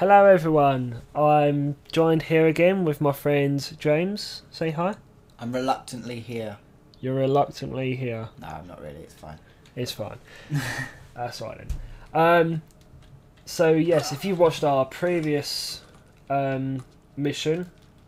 Hello everyone, I'm joined here again with my friend James. Say hi. I'm reluctantly here. You're reluctantly here. No, I'm not really, it's fine. It's fine. That's right then. So yes, if you watched our previous mission,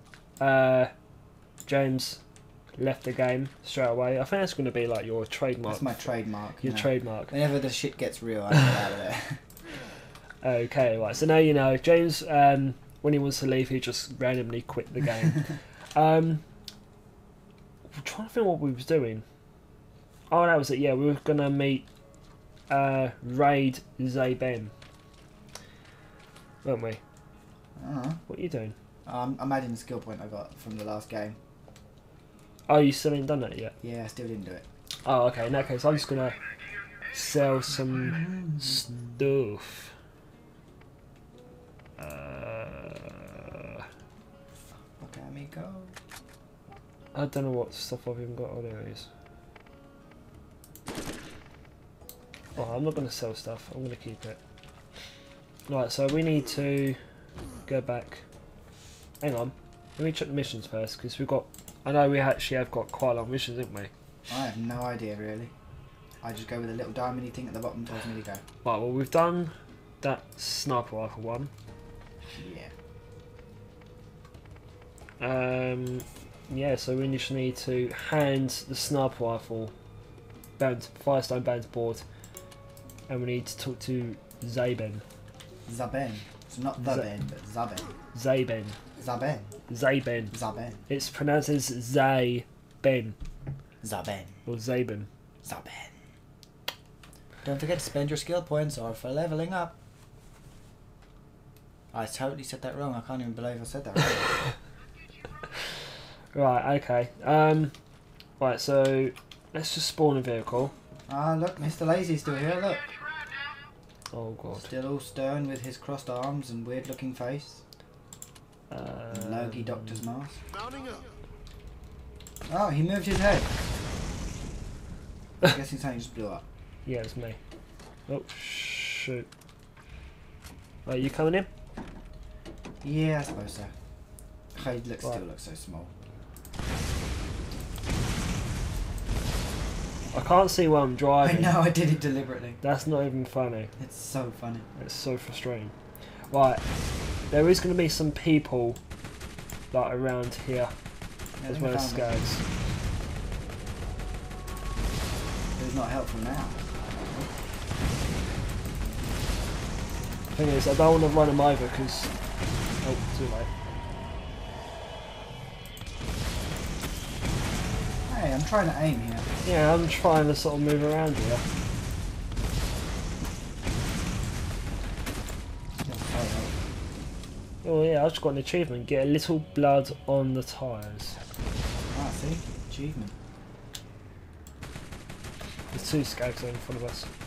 James left the game straight away. I think that's going to be like your trademark. That's my trademark. Your trademark. Whenever the shit gets real, I get out of there. Okay, right. So now you know. James, when he wants to leave, he just randomly quit the game. I'm trying to think what we was doing. Oh, that was it. Yeah, we were gonna meet raid Zaben, weren't we? What are you doing? I'm adding the skill point I got from the last game. Oh, you still ain't done that yet? Yeah, I still didn't do it. Oh, okay. In that case, I'm just gonna sell some stuff. Look at me go. I don't know what stuff I've even got. Oh, there it is. Oh, I'm not going to sell stuff. I'm going to keep it. Right, so we need to go back. Hang on. Let me check the missions first, because we've got... I know we actually have got quite a lot of missions, haven't we? I have no idea, really. I just go with a little diamondy thing at the bottom tells me to go. Right, well, we've done that sniper rifle one. Yeah. Yeah, so we just need to hand the sniper rifle Firestone Band's board, and we need to talk to Zaben. Zaben. So not the Ben, but Zaben. Zaben. Zaben. Zaben. Zaben. It's pronounced as Zaben. Zaben. Or Zaben. Zaben. Don't forget to spend your skill points or for leveling up. I totally said that wrong. I can't even believe I said that wrong. Right, okay. Right, so let's just spawn a vehicle. Ah, look, Mr. Lazy's still here, look. Oh god. Still all stern with his crossed arms and weird looking face. Logie doctor's mask. Oh, he moved his head. I'm guessing something just blew up. Yeah, it's me. Oh, shoot. Are you coming in? Yeah, I suppose so. Oh, he still looks so small. I can't see where I'm driving. I know, I did it deliberately. That's not even funny. It's so funny. It's so frustrating. Right, there is going to be some people like around here, Yeah, as well as scouts. It's not helpful now. Thing is, I don't want to run them over because... Oh, too late. Hey, I'm trying to aim here. Yeah, I'm trying to sort of move around here. Oh yeah, I just got an achievement. Get a little blood on the tyres. Ah, see? Achievement. There's two skags in front of us.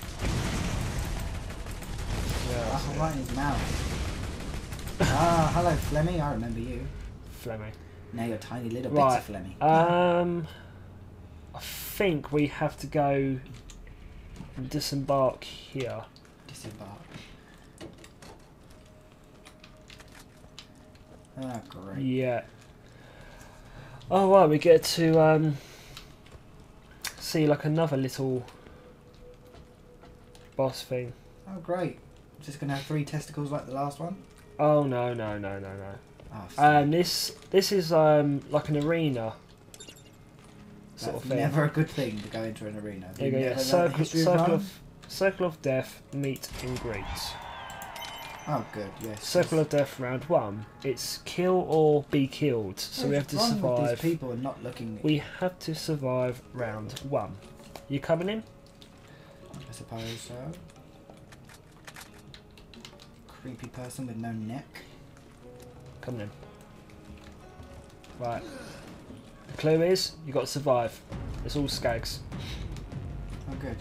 Yeah, Ah, right in his mouth. Ah, hello Flemmy, I remember you. Flemmy. Now you're tiny little Right. bits of Flemmy. I think we have to go and disembark here. Disembark. Ah, great. Yeah. Oh right, we get to see like another little boss thing. Oh, great. Just gonna have 3 testicles like the last one? Oh no. Oh, This is like an arena sort that's of thing. never a good thing to go into an arena. There you go, yeah. Circle of Death, meet and greet. Oh, good, yes. Circle of Death round 1. It's kill or be killed. So we have to survive. These people are not looking. We have to survive round 1. You coming in? I suppose so. Creepy person with no neck. Coming in. Right. The clue is you got to survive. It's all skags. Oh, good.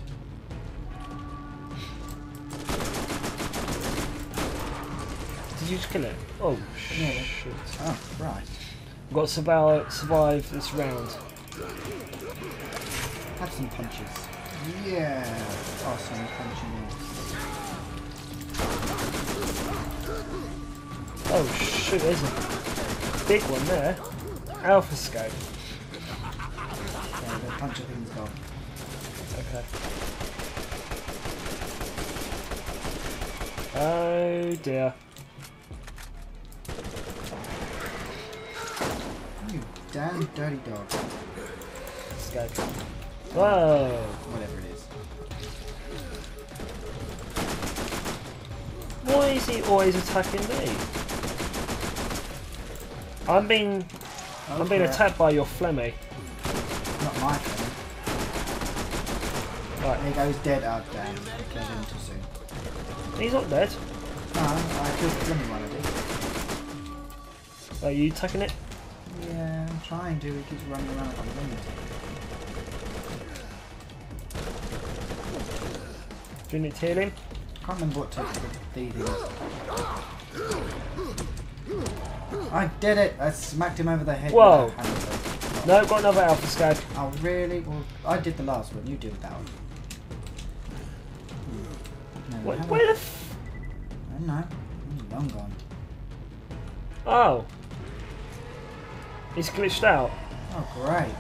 Did you just kill it? Oh Yeah. shit! Oh, right. We've got to survive this round. Have some punches. Yeah. Awesome punching. Oh shoot, there's a big one there. Alpha scope. Yeah, the punch of things gone. Okay. Oh dear. You damn dirty dog. Let's go. Whoa! Whatever it is. Why is he always attacking me? I'm being attacked by your Flemmy. Not my friend. Right. There he goes dead. Oh damn. I killed him too soon. He's not dead. No, I killed the Flemmy one, I did. Are you attacking it? Yeah, I'm trying to. He keeps running around like a lunatic. Do you need to heal him? I can't remember what type of the thing is. I did it! I smacked him over the head. Whoa. With a hammer. No, got another alpha scout. Oh really? Well, I did the last one. You deal with that one. No, Where the I don't know. He's long gone. Oh. He's glitched out. Oh great.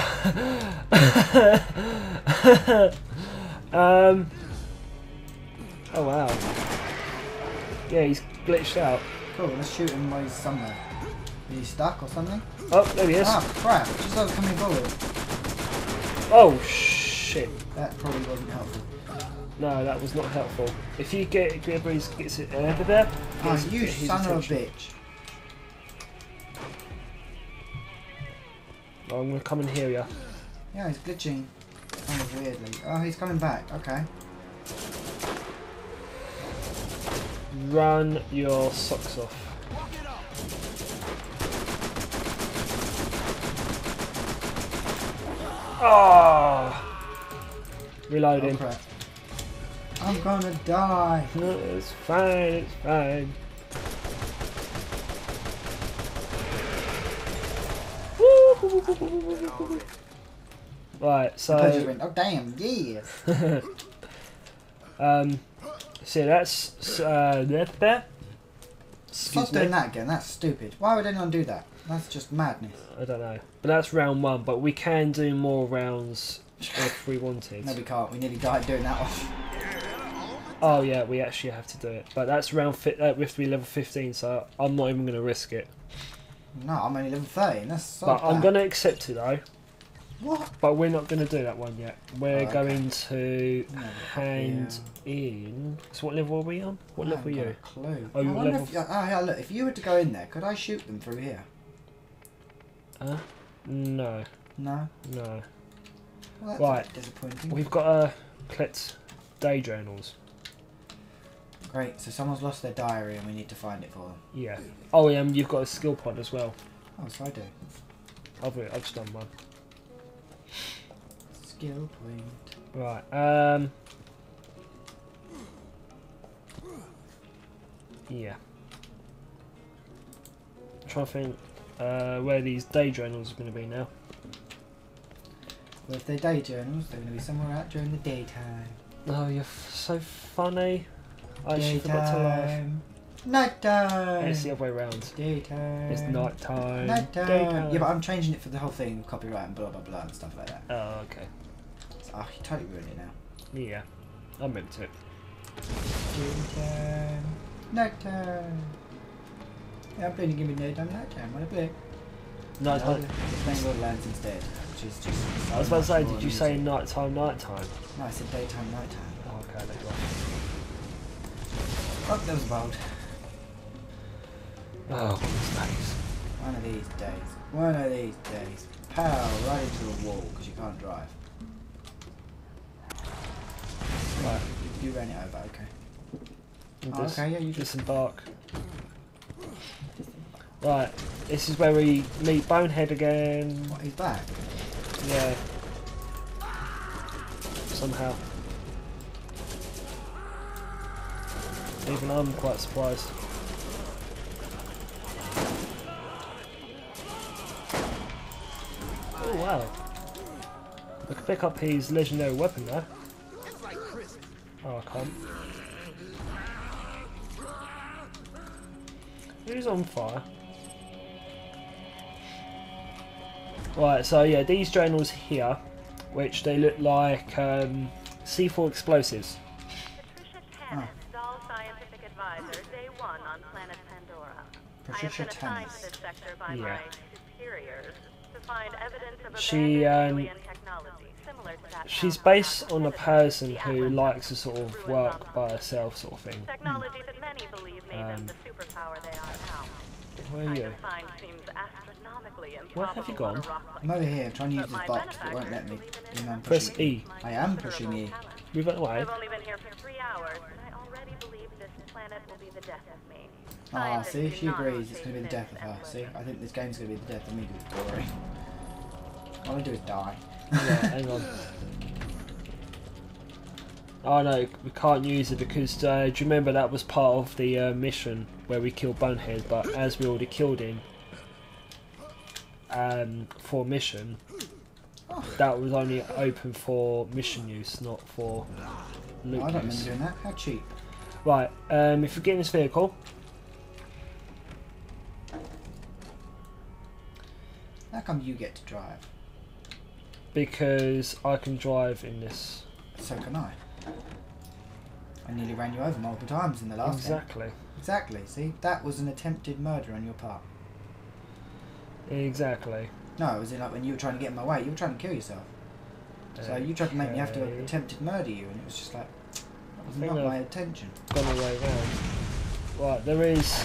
Oh wow. Yeah, he's glitched out. Cool, let's shoot him while he's somewhere. Is he stuck or something? Oh, there he is. Ah, crap. Just like coming forward. Oh shit. That probably wasn't helpful. No, that was not helpful. If you get everybody gets it over there. Oh, you son of a bitch. Oh, I'm gonna come and heal you. Yeah, he's glitching. Kind of weirdly. Oh, he's coming back. Okay. Run your socks off. Oh! Reloading. Oh, crap. I'm gonna die. No, it's fine, it's fine. Right, so Oh damn, yeah. so that's there. Stop doing that again. That's stupid. Why would anyone do that? That's just madness. I don't know, but that's round one. But we can do more rounds if we wanted. No, we can't. We nearly died doing that one. Oh yeah, we actually have to do it. But that's round we have to be level 15, so I'm not even going to risk it. No, I'm only level 13. That's so But I'm bad. going to accept it though. What? But we're not going to do that one yet. We're okay. going to No, hand in. So what level are we on? What level are I you? haven't got a clue. Oh, I you're wonder level. if, yeah, look, if you were to go in there, could I shoot them through here? No, No? no. Well, that's Right. a bit disappointing. We've got to collect day journals. Great, so someone's lost their diary and we need to find it for them. Yeah. Oh, yeah, you've got a skill pod as well. Oh, so I do. I've just done one. Skill point. Right. Yeah. I'm trying to think where these day journals are going to be now. Well, if they're day journals, they're going to be somewhere out during the daytime. Oh, you're so funny. I actually forgot to laugh. Nighttime! It's the other way around. Daytime. It's nighttime. Nighttime. Daytime. Yeah, but I'm changing it for the whole thing, copyright and blah blah blah and stuff like that. Oh, okay. Oh, you totally ruined it now. Yeah, I meant it. Daytime. Nighttime. Yeah, I'm playing a game of nighttime. Wanna play? Nighttime. Playing Borderlands instead, which is just. I was about to say, did you say nighttime, nighttime? No, I said daytime, nighttime. Oh, okay, there you Oh, that was bold. are. Oh, these days. One of these days. One of these days. Pow! Right into the wall because you can't drive. Right. You ran it over. Okay. Oh, okay. Yeah, you just. disembark. Right, this is where we meet Bonehead again. What? He's back. Yeah. Somehow. Even I'm quite surprised. Oh wow. I can pick up his legendary weapon now. Oh, I can't. Who's on fire? Right, so yeah, these journals here, which they look like C4 explosives. Ah. Scientific advisor, day 1 on planet Pandora. Patricia I have been assigned Tennis. to this sector by Yeah. my superiors to find evidence of She, abandoned alien technology similar to that She's found based on on a the person the who Atlas likes to sort of work by herself, sort of thing. technology that many believe made them the superpower they are now. Where are you? Find seems astronomically Where have you improbable on gone? a rock like I'm over here trying to use But this my box, but it won't let me. benefactors Even though I'm Press pushing E. I am pushing E. Move it away. I've only been here for 3 hours, and I already believe this planet will be the death of me. Ah, Scientists see, do she not agrees it's take going to be the death of her. See, I think this game's going to be the death of me because it's boring. All I do is die. Yeah, hang on. Oh no, we can't use it because do you remember that was part of the mission where we killed Bonehead, but as we already killed him for mission, that was only open for mission use, not for loot No, I don't use. remember doing that. How cheap. Right, if you get in this vehicle, How come you get to drive? because I can drive in this. So can I. I nearly ran you over multiple times in the last game. Exactly. Exactly, see? That was an attempted murder on your part. Exactly. No, it was like when you were trying to get in my way, you were trying to kill yourself. So you tried to make me have to Okay. attempted murder you, and it was just like, that was think not my I've- intention. Gone the way round. Right, there is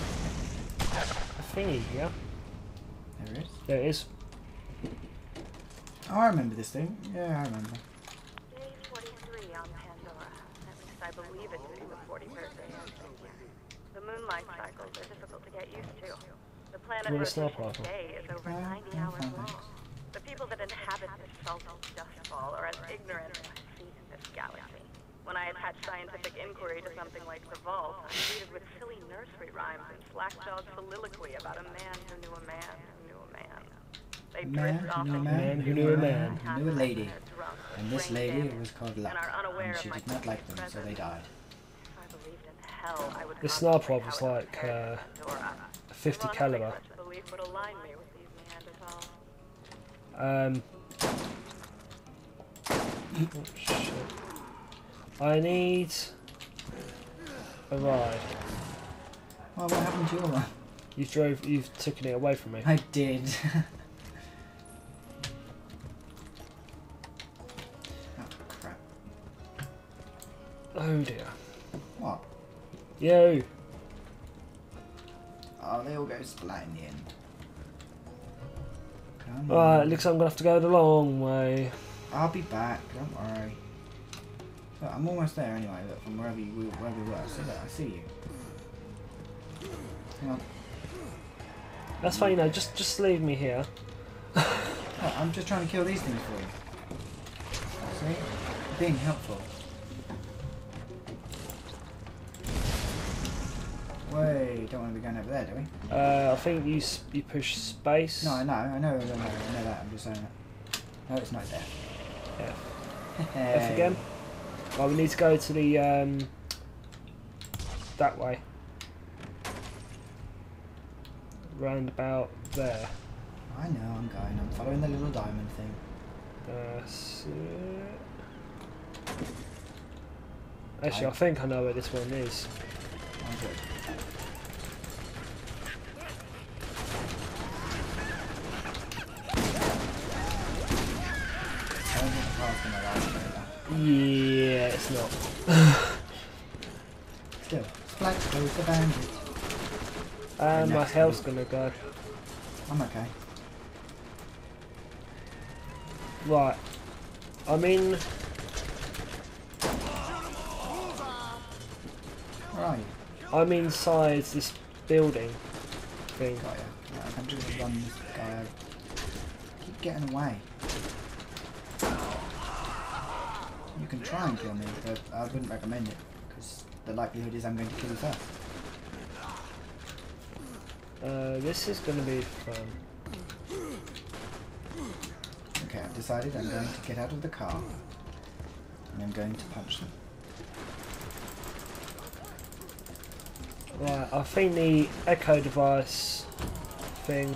a thingy here. There it is. There it is. Oh, I remember this thing. Yeah, I remember. Day 43 on Pandora. At least I believe it to be the 43rd day of Thankyou. The moonlight cycles are difficult to get used to. The planet You want a sniper rotation rifle? day is over 90 hours long. The people that inhabit this salty dust ball are as ignorant as I see in this galaxy. When I attach scientific inquiry to something like the Vault, I'm greeted with silly nursery rhymes and slack-jawed soliloquy about a man who knew a man who knew a man. They drift off into man who knew a man who knew a lady. drunk, And this brain lady damaged, was called and Luck, are unaware and of she my did not like them, so presence. they died. If I believed in hell, I would The sniper contemplate rifle's how it like compared to Pandora. 50 Ironically, caliber. such a belief would align me with these Neanderthals. Oh shit. I need a ride. Well, what happened to your one? You've taken it away from me. I did. Oh, crap. Oh dear. What? Yo. Oh, they all go splat in the end. Come Right, on. looks like I'm gonna have to go the long way. I'll be back, don't worry. Look, I'm almost there anyway, look, from wherever we were. See that? I see you. Hang on. That's fine, you know, just leave me here. Oh, I'm just trying to kill these things for you. See? Being helpful. Wait, don't want to be going over there, do we? I think you push space. No, I know that, I'm just saying that. No, it's not there. F. F again. Well, we need to go to the that way. Round about there. I know, I'm going. I'm following the little diamond thing. That's it. Actually, I think I know where this one is. I'm good. I don't think the car's gonna last very long. Yeah, it's not. Still, Splat goes the bandit. And my next health's week. gonna go. I'm okay. Right. I'm in. Where are you? I'm inside this building thing. Got ya. Right, I'm just gonna run this guy over. Keep getting away. You can try and kill me, but I wouldn't recommend it, because the likelihood is I'm going to kill you first. This is gonna be fun. Okay, I've decided I'm going to get out of the car, and I'm going to punch them. Right, I think the echo device thing.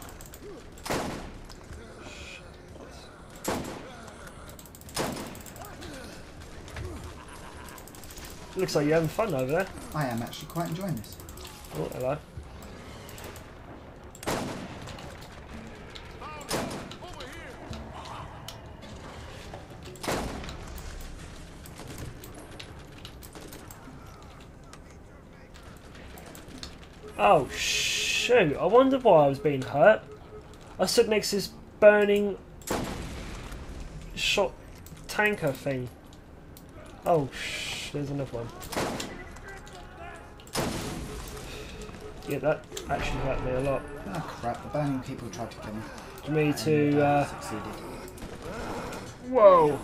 Looks like you're having fun over there. I am actually quite enjoying this. Oh, hello. Oh shoot, I wonder why I was being hurt. I stood next to this burning shot tanker thing. Oh there's another one. Yeah, that actually hurt me a lot. Oh crap, the burning people tried to kill me. For me to Succeeded. whoa.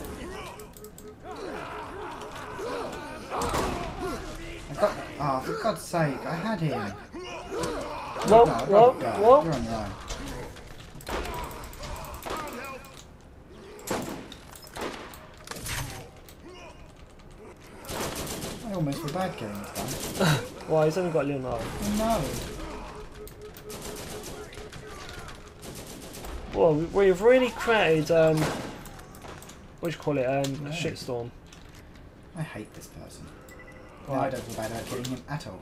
I got, oh, for God's sake, I had him. Whoa, No, whoa, whoa. You're on your own. I almost feel bad killing this guy. Why, he's only got a little knife. Oh, no. Well, we've really created, what do you call it, a No. shitstorm. I hate this person. Right. No, I don't feel bad about killing him at all.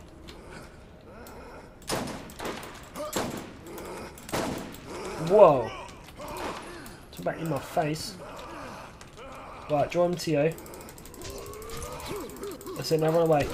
Whoa! Talk back in my face. Right, draw him to you. That's it, now run away.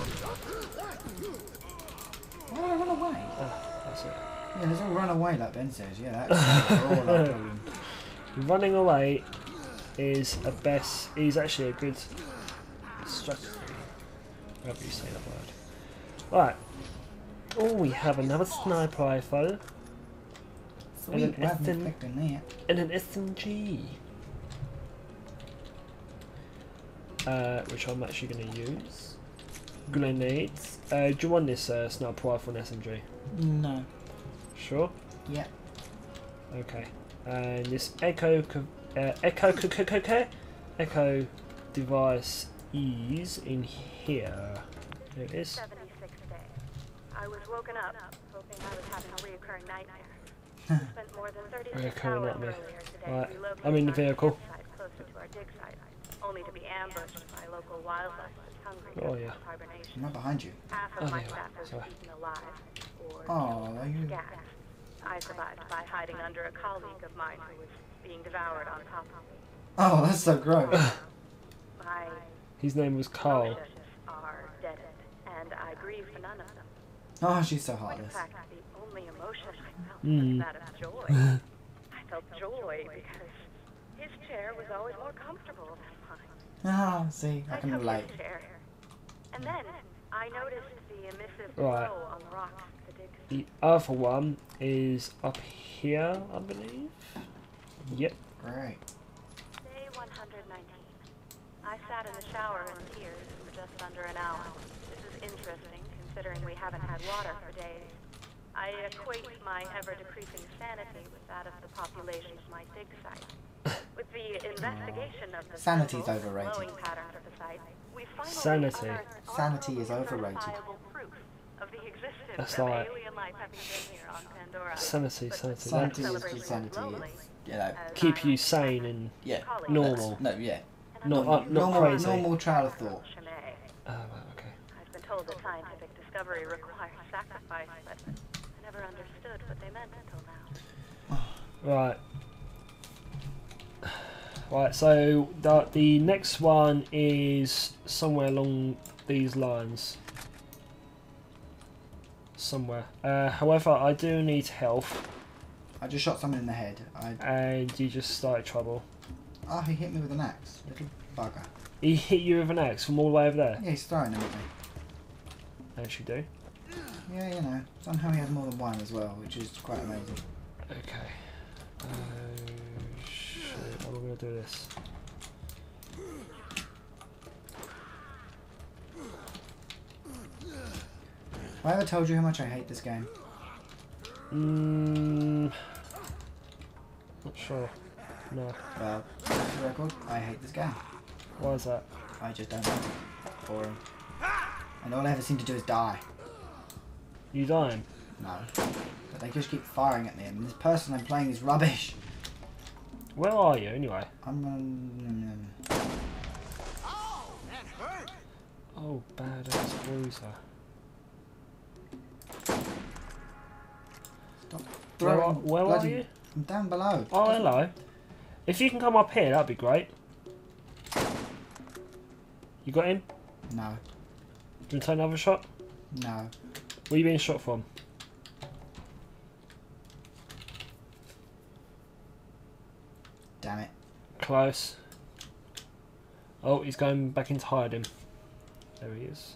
Why did I run away? Oh, that's it. Yeah, there's all run away like Ben says. Yeah, that's all like problem. Running away is is actually a good strategy. However you say that word. Right. Oh, we have another sniper rifle. Sweet, And an wasn't SM expecting that. and an SMG. Which I'm actually going to use. Grenades. Do you want this sniper rifle and SMG? No. Sure. Yeah. Okay. And this echo device is in here. There it is. 76th day. I was woken up, hoping I was having a reoccurring nightmare. Spent more than 36 Reoccurring hours nightmare. earlier today Right, relocating I'm in the our vehicle. campsite closer to our dig site, only to be ambushed by local wildlife that's hungry Oh, for yeah. hibernation. I'm not behind you. Half Oh, of my there you are. staff was Sorry. eaten alive, or Oh, are you? gagged. I survived by hiding under a colleague of mine who was being devoured on top of me. Oh, that's so gross. My His name was Carl. emotions are deadened, and I grieve for none of them. Oh, she's so In heartless. fact, the only emotion I felt Mm. was that of joy. I felt joy because his chair was always more comfortable than mine. Ah, see, I can took relate. his chair, and then I noticed the emissive Right. glow on the rocks at the dig. The other one is up here, I believe. Yep. Great. Day 119. I sat in the shower in tears for just under an hour. This is interesting, considering we haven't had water for days. I equate my ever-decreasing sanity with that of the population of my dig site. With the investigation of the Sanity's symbols, overrated. glowing patterns of the site, we finally Sanity. unearthed Sanity is overrated. unverifiable proof of the existence That's of like- alien life having been here on Pandora. Sanity. Sanity That's is Celebrate just sanity. globally It's, you know, as keep you I'm sane and yeah. colleague. normal. No, yeah. Not not normal, crazy. normal trail of thought. Chimay. Oh, right, okay. I've been told that scientific discovery requires sacrifice, but I never understood what they meant until now. Right. Right, so the next one is somewhere along these lines. Somewhere. However, I do need health, I just shot someone in the head. and you just started trouble. Oh, he hit me with an axe. Little bugger. He hit you with an axe from all the way over there. Yeah, he's throwing them at me. As you do. Yeah, you know. Somehow he has more than one as well, which is quite amazing. Okay. Shit, how am I going to do this? Have I ever told you how much I hate this game? Not sure. No. Well, for the record, I hate this game. Why is that? I just don't like it. Boring. And all I ever seem to do is die. You dying? No. But they just keep firing at me, and this person I'm playing is rubbish. Where are you anyway? I'm Oh, badass bruiser. Stop Where throwing are bloody- you? I'm down below. Oh, hello. If you can come up here, that'd be great. You got him? No. Do you want to take another shot? No. Where are you being shot from? Damn it. Close. Oh, he's going back into hiding. There he is.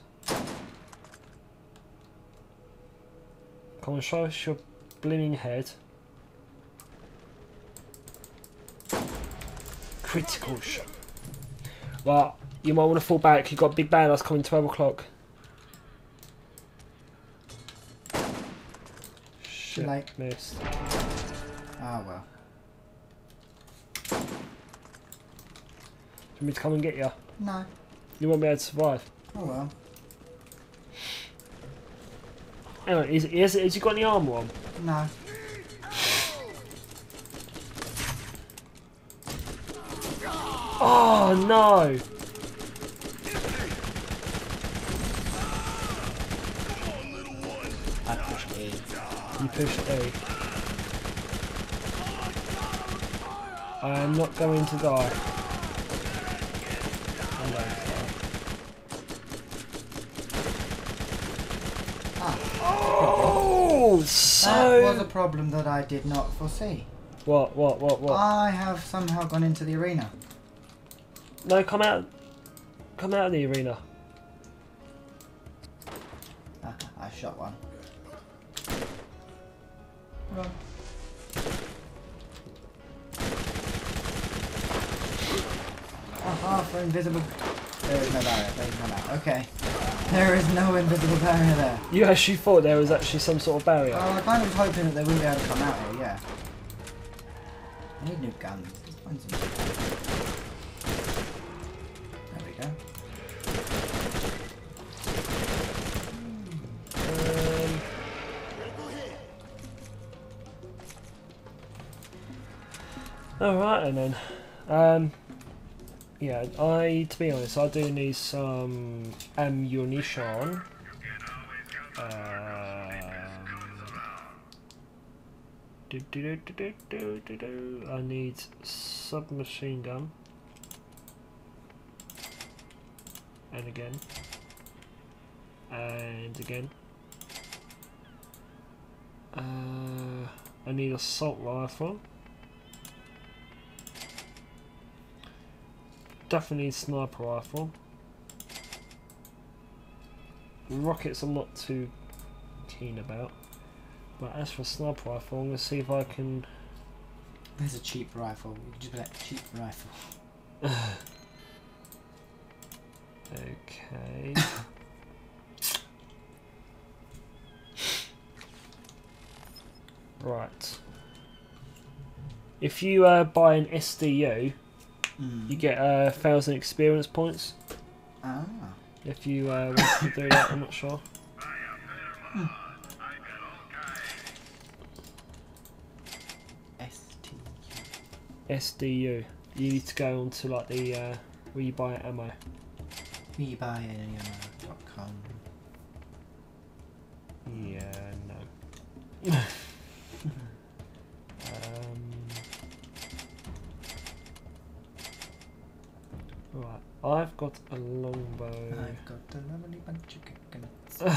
Come on, show us your blinking head. Critical shot. Well, you might want to fall back. You've got a big badass coming 12 o'clock. Shit, late. missed. Oh well. Do you want me to come and get you? No. You won't be able to survive. Oh well. Hang on, has he got any armour on? No. Oh no! I pushed E. You pushed A. I am not going to die. I'm going to die. Oh, That was a problem that I did not foresee. What? I have somehow gone into the arena. No, come out of the arena. I shot one. Run. Aha, for invisible. There is no barrier. There is no barrier. Okay. There is no invisible barrier there. You actually thought there was actually some sort of barrier. Oh, I kind of was hoping that they wouldn't be able to come out here, yeah. I need new guns. Let's find some. There we go. Alright and then. Yeah, to be honest, I do need some ammunition. I need submachine gun. And again. And again. I need assault rifle. Definitely need sniper rifle. Rockets I'm not too keen about. But as for sniper rifle, I'm going to see if I can... There's a cheap rifle. You can just be like, cheap rifle. Okay. Right. If you buy an SDU, you get 1,000 experience points. Ah. If you want to do that, I'm not sure. SDU. You need to go onto like the where you buy ammo. WeBuyAmmo.com. Yeah, no. Right, I've got a longbow. I've got a lovely bunch of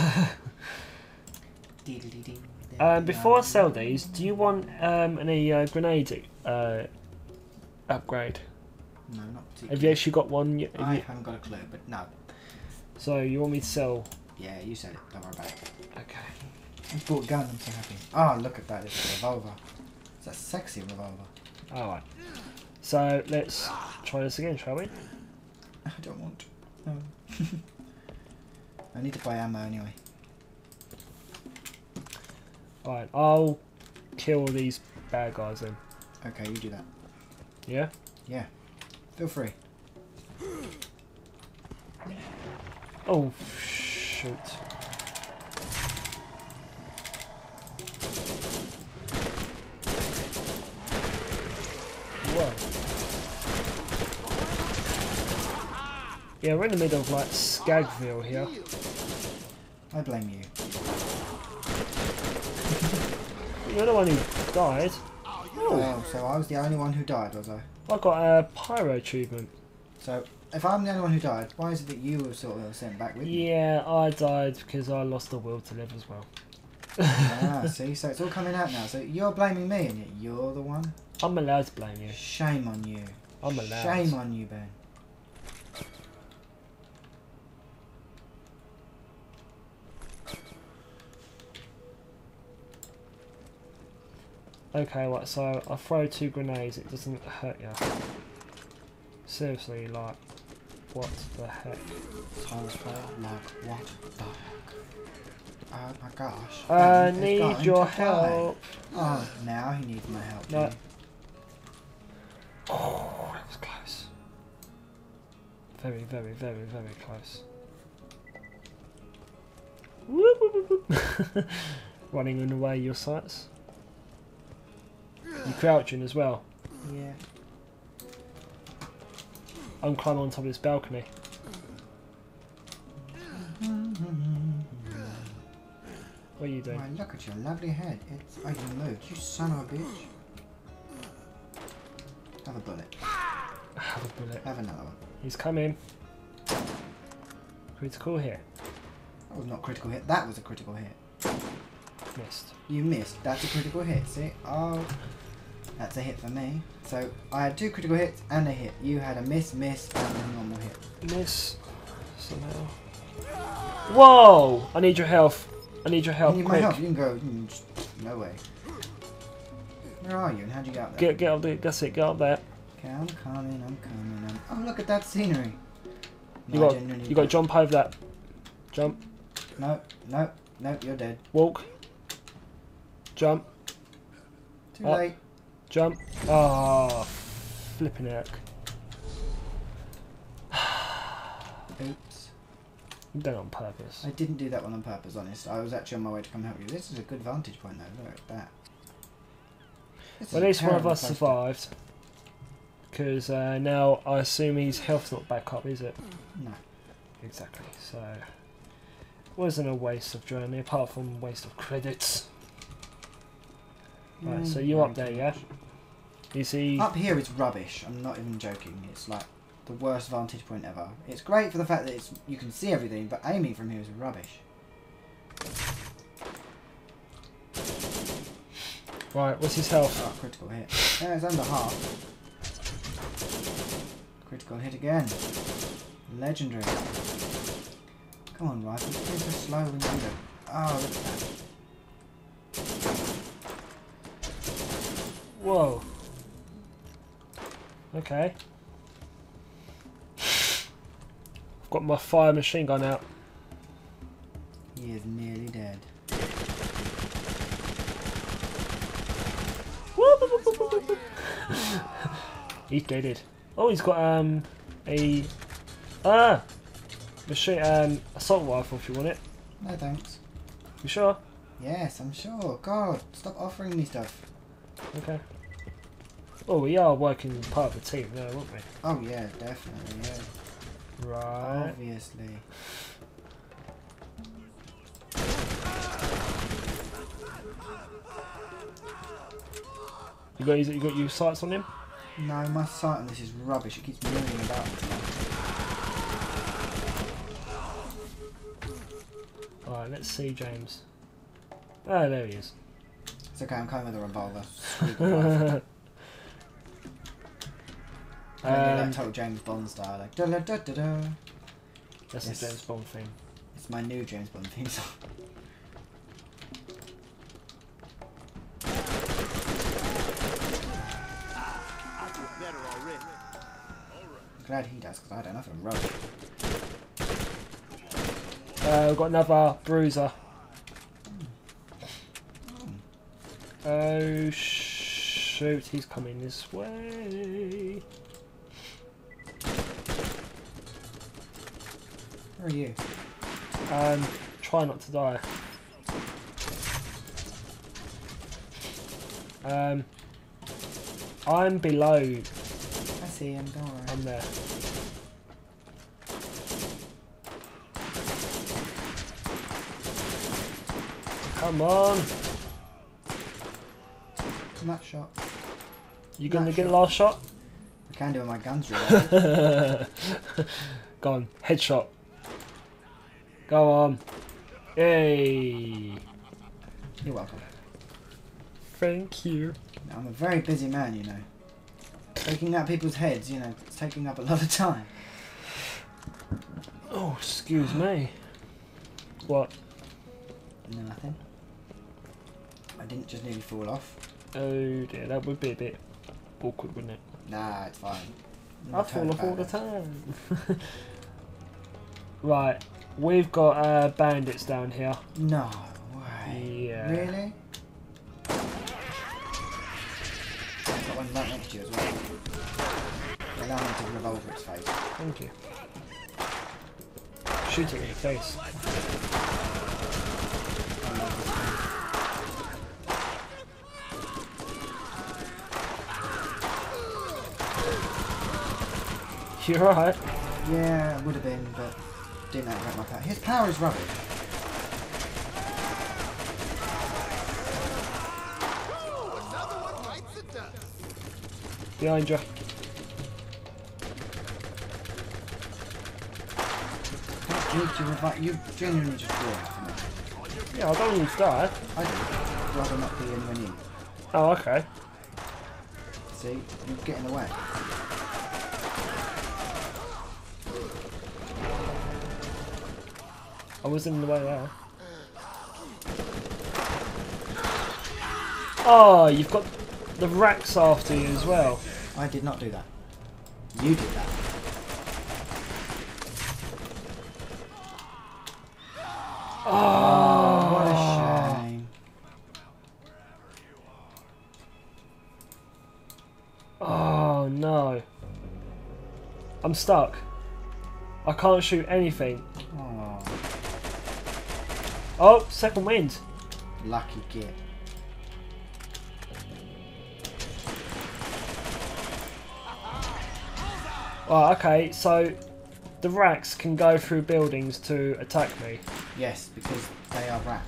coconuts. Before I sell these, do you want any grenade upgrade? No, not particularly. Have you actually got one? I haven't got a clue, but no. So you want me to sell? Yeah, you said it. Don't worry about it. Okay. I bought a gun. I'm so happy. Oh, look at that! It's a revolver. It's a sexy revolver. All right. So let's try this again, shall we? I don't want to. No. I need to buy ammo anyway. Alright, I'll kill these bad guys then. Okay, you do that. Yeah? Yeah. Feel free. Oh, shoot. well. Yeah, we're in the middle of like Skagville here. I blame you. You're the one who died. Oh, so I was the only one who died, was I? I got a pyro achievement. So, if I'm the only one who died, why is it that you were sort of sent back with me? Yeah, I died because I lost the will to live as well. Ah, see, so it's all coming out now. So you're blaming me, and yet you're the one? I'm allowed to blame you. Shame on you. I'm allowed. Shame on you, Ben. Okay, right, so I throw 2 grenades, it doesn't hurt you. Seriously, like, what the heck? Like, what the heck? Oh my gosh. I It's need going your to die. help. Oh, now he needs my help. No. too. Oh, that was close. Very, very, very, very close. Whoop, whoop, whoop, whoop. Running in the way of your sights. You're crouching as well. Yeah. I'm climbing on top of this balcony. What are you doing? Why, look at your lovely head. It's... Oh, you moved. You son of a bitch. Have a bullet. Have a bullet. Have another one. He's coming. Critical hit. That was not critical hit. That was a critical hit. Missed. You missed. That's a critical hit. See? Oh, that's a hit for me. So I had 2 critical hits and a hit. You had a miss, and a normal hit. Miss. Somehow. Whoa! I need your help. I need your help. You need Quick. my help. You can go. No way. Where are you? And how'd you get up there? Get up there. That's it. Get up there. Okay, I'm coming. Oh, look at that scenery. You No, I got. genuinely You got to don't. jump over that. Jump. No, you're dead. Walk. Jump. Too Oh. late. Jump. Ah, flipping heck. Oops. You done it on purpose. I didn't do that one on purpose, honest. I was actually on my way to come help you. This is a good vantage point, though. Look at that. This Well, is at least one of terrible us place to- survived. Because now I assume his health's not back up, is it? No. Exactly. So, wasn't a waste of journey, apart from waste of credits. Right, so you up there, yeah? You see? Up here is rubbish. I'm not even joking. It's like the worst vantage point ever. It's great for the fact that you can see everything, but aiming from here is rubbish. Right, what's his health? Oh, critical hit. Yeah, it's under half. Critical hit again. Legendary. Come on, rifle. You're so slow when you do that. Oh, look at that. Whoa. Okay. I've got my fire machine gun out. He is nearly dead. He's deaded. Oh, he's got a machine assault rifle if you want it. No thanks. You sure? Yes, I'm sure. God, stop offering me stuff. Okay. Oh, we are working part of the team now, aren't we? Oh yeah, definitely, yeah. Right. Obviously. You got your sights on him? No, my sight on this is rubbish. It keeps moving about. Alright, let's see James. Oh, there he is. It's okay, I'm coming with a revolver. Screw the rifle. That total James Bond style, like da da da da da. That's Yes. the James Bond thing. It's my new James Bond theme song. I'm glad he does, because I don't have a rubbish. We've got another bruiser. Oh shoot, he's coming this way. Where are you? Try not to die. I'm below. I see him, don't worry. I'm there. Come on. Nut shot. You gonna Nut get the shot. last shot? I can do with my guns reloaded. Go on, headshot. Go on. Yay. You're welcome. Thank you. I'm a very busy man, you know. Taking out people's heads, you know, it's taking up a lot of time. Oh, excuse me. What? Nothing. I didn't just nearly fall off. Oh dear, that would be a bit awkward, wouldn't it? Nah, it's fine. I fall off all the time. Right, we've got bandits down here. No way. Yeah. Really? I've got one right next to you as well. Allow him to revolver its face. Thank you. Shoot it in the face. You're right. Yeah, it would have been, but didn't activate my power. His power is rubbish. Behind you. You genuinely just blew out for me. Yeah, I don't need to die. I do. I'd rather not be anywhere near you. Oh, okay. See? You're getting away. I was in the way there. Oh, you've got the racks after you as well. I did not do that. You did that. Oh, what a shame. Oh no. I'm stuck. I can't shoot anything. Oh, Oh, second wind. lucky git. Oh, okay, so the racks can go through buildings to attack me. Yes, because they are racks.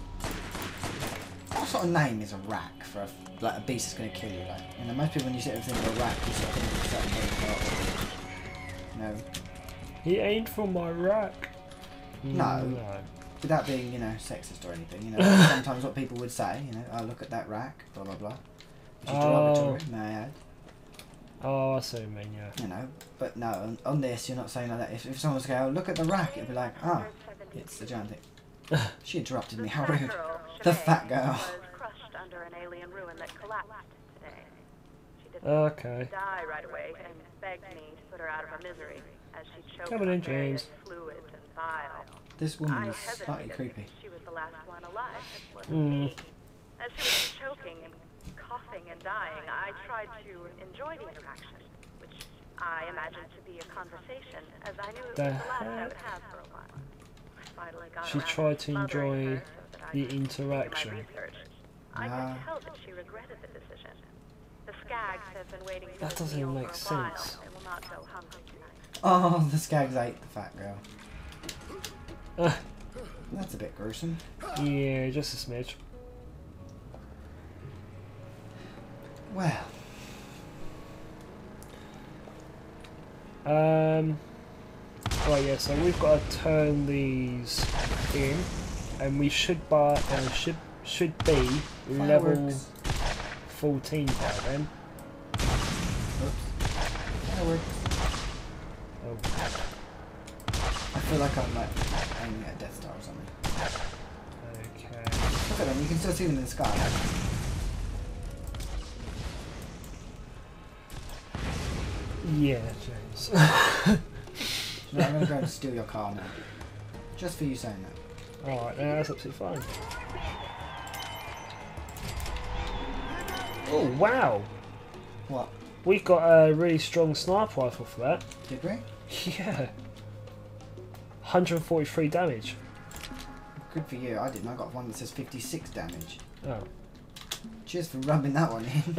What sort of name is a rack for a beast that's going to kill you? Like, you know, most people when you sit and think of a rack, you sort of think of a certain thing. No, He aimed for my rack. No. without being, you know, sexist or anything. You know, sometimes what people would say, you know, oh look at that rack, blah blah blah. Which is derogatory, may I add. Oh, I see what you mean, yeah. You know, but no, on this you're not saying like that. If someone was going, oh look at the rack, it'd be like, ah, it's the giant thing. She interrupted me. How rude. The fat girl. Was crushed under an alien ruin that collapsed today. She didn't Okay. die right away and begged me to put her out of her misery as she choked Come on on in, various James. fluids and bile. This woman I is slightly hesitated creepy. because she was the last one alive. It wasn't me. As she was choking and coughing and dying, I tried to enjoy the interaction, which I imagined to be a conversation, as I knew it was the last I would have for a while. I finally got She around tried to smothering enjoy her so that I the could continue interaction. my research. I could tell that she regretted the decision. The skags have been waiting for That this doesn't meal make for a while. sense. They will not go hungry tonight. Oh, the skags ate the fat girl. That's a bit gruesome. Yeah, just a smidge. Well, Oh yeah, so we've got to turn these in, and we should buy should be level fireworks. 14 by then. Oops. Fireworks. Oh, I feel like I'm like aiming at a Death Star or something. okay. Look at them, you can still see them in the sky. Yeah, James. You know, I'm going to go and steal your car now. Just for you saying that. Alright, yeah, that's absolutely fine. Oh, wow! What? We've got a really strong sniper rifle for that. Did we? Yeah. 143 damage. Good for you. I didn't. I got one that says 56 damage. Oh. Cheers for rubbing that one in.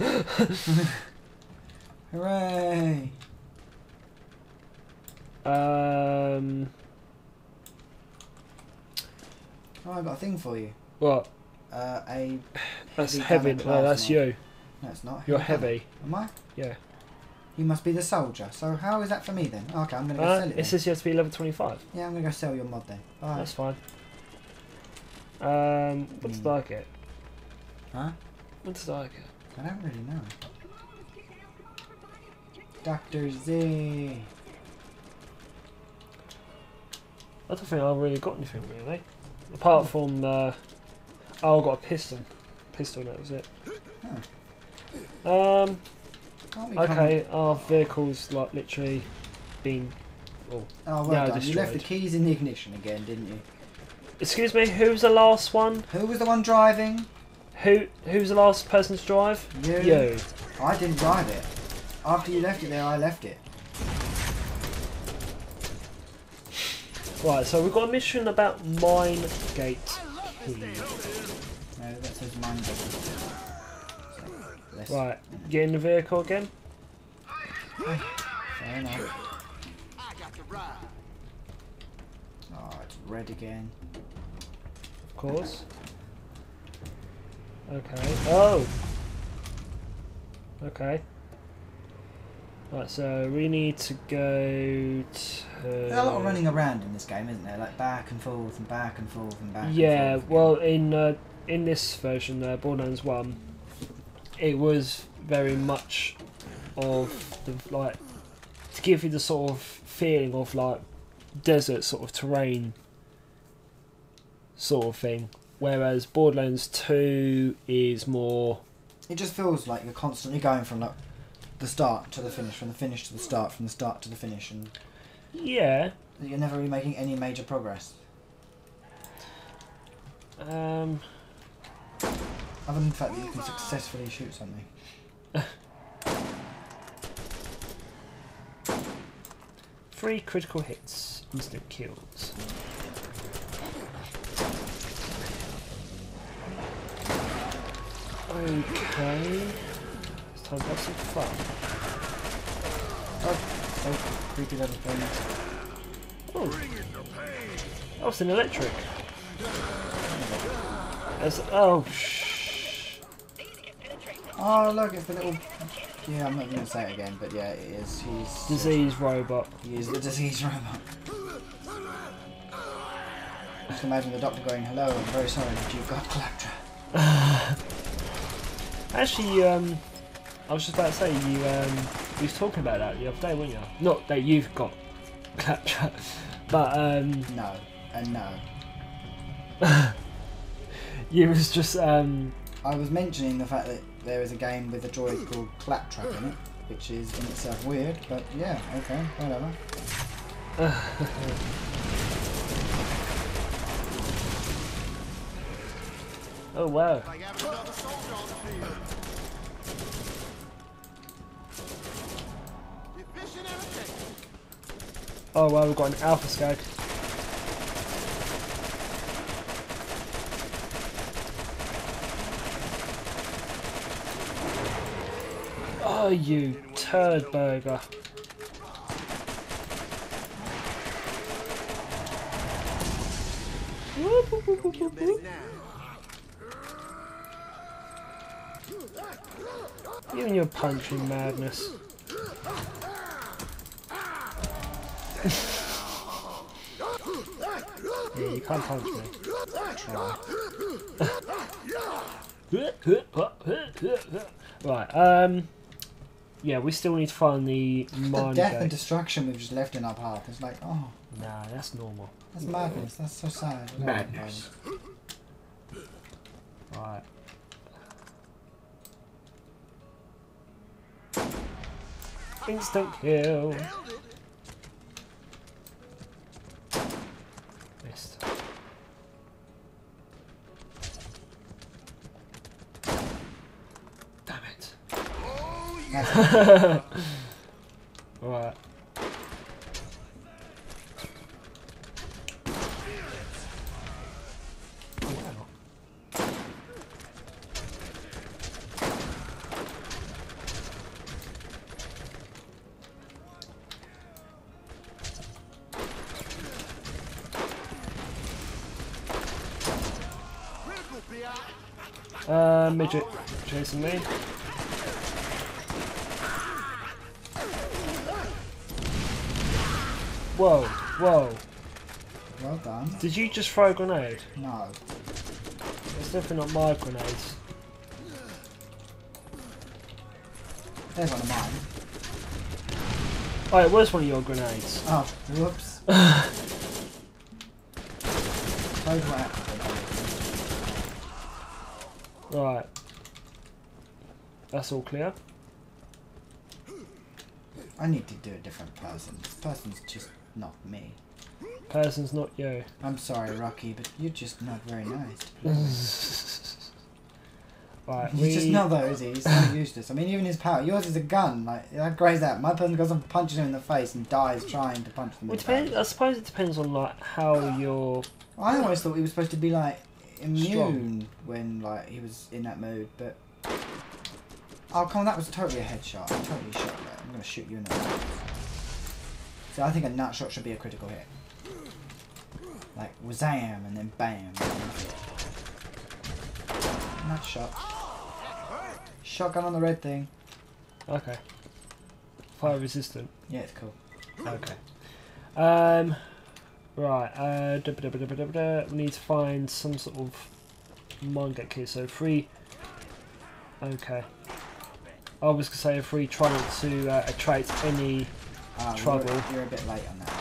Hooray! Oh, I got a thing for you. What? That's heavy. No, that's you. No, it's not. You're heavy. Am I? Yeah. You must be the soldier. So how is that for me then? Okay, I'm gonna go sell it. It then. says you have to be level 25. Yeah, I'm gonna go sell your mod then. Bye. That's fine. What did I get? Huh? What did I get? I don't really know. Dr. Z. I don't think I really got anything really. Apart from, oh, I got a piston. Pistol, that was it. Huh. Okay, our vehicle's like literally been. Oh, well done. destroyed. You left the keys in the ignition again, didn't you? Excuse me, who's the last one? Who was the one driving? Who's the last person to drive? You. I didn't drive it. After you left it there, I left it. Right, so we've got a mission about mine gate key. No, that says mine. Right, get in the vehicle again. Fair enough. Oh, it's red again. Of course. Okay. Oh! Okay. Right, so we need to go to... There's a lot of running around in this game, isn't there? Like back and forth and back and forth and back and forth. Yeah, well, in this version, Borderlands 1, it was very much of the, like, to give you the sort of feeling of like desert sort of terrain sort of thing, whereas Borderlands 2 is more... It just feels like you're constantly going from like the start to the finish, from the finish to the start, from the start to the finish, and yeah, you're never really making any major progress. Other than the fact that you can successfully shoot something. 3 critical hits, instant kills. Okay, it's time to have some fun. Oh, so creepy little things. Oh, it's an electric. Oh, shh. Oh, look, it's the little... Yeah, I'm not going to say it again, but yeah, it is. He's... Disease robot. He is the disease robot. Just imagine the doctor going, hello, I'm very sorry, but you've got claptrap. Actually, I was just about to say, you was talking about that the other day, weren't you? Not that you've got claptrap, but No, and no. you was just I was mentioning the fact that there is a game with a droid called Claptrap in it, which is in itself weird, but yeah, okay, whatever. Oh wow. Oh wow, we've got an alpha skag. Oh, you turd burger. You and your punching madness. Yeah, you can't punch me. Try. Right, yeah, we still need to find the mine death gate. and destruction we've just left in our path. It's like, oh, Nah, that's normal. that's madness. That's so sad. Madness. Right. Instant kill. Missed. Damn it. Right. Midget chasing me. Whoa, whoa. Well done. Did you just throw a grenade? No. It's definitely not my grenades. There's one of mine. Oh, it was one of your grenades. Oh, whoops. Close that. Right. That's all clear. I need to do a different person. This person's just not me. Person's not you. I'm sorry, Rocky, but you're just not very nice. Right, He's just not though, is he? He's so useless. I mean, even his power. Yours is a gun. Like, that grays out. My person goes and punches him in the face and dies trying to punch them in the face. I suppose it depends on like how you're. I always thought he was supposed to be like immune Strong. when like he was in that mood, but oh come on, that was totally a headshot. I totally shot that. I'm gonna shoot you in the face. So I think a nut shot should be a critical hit. Like wazam and then bam. Nut shot. Shotgun on the red thing. Okay. Fire resistant. Yeah, it's cool. Okay. Right. We need to find some sort of mindgate key. So free. Okay. I was gonna say if we try not to attract any trouble. You're a bit late on that.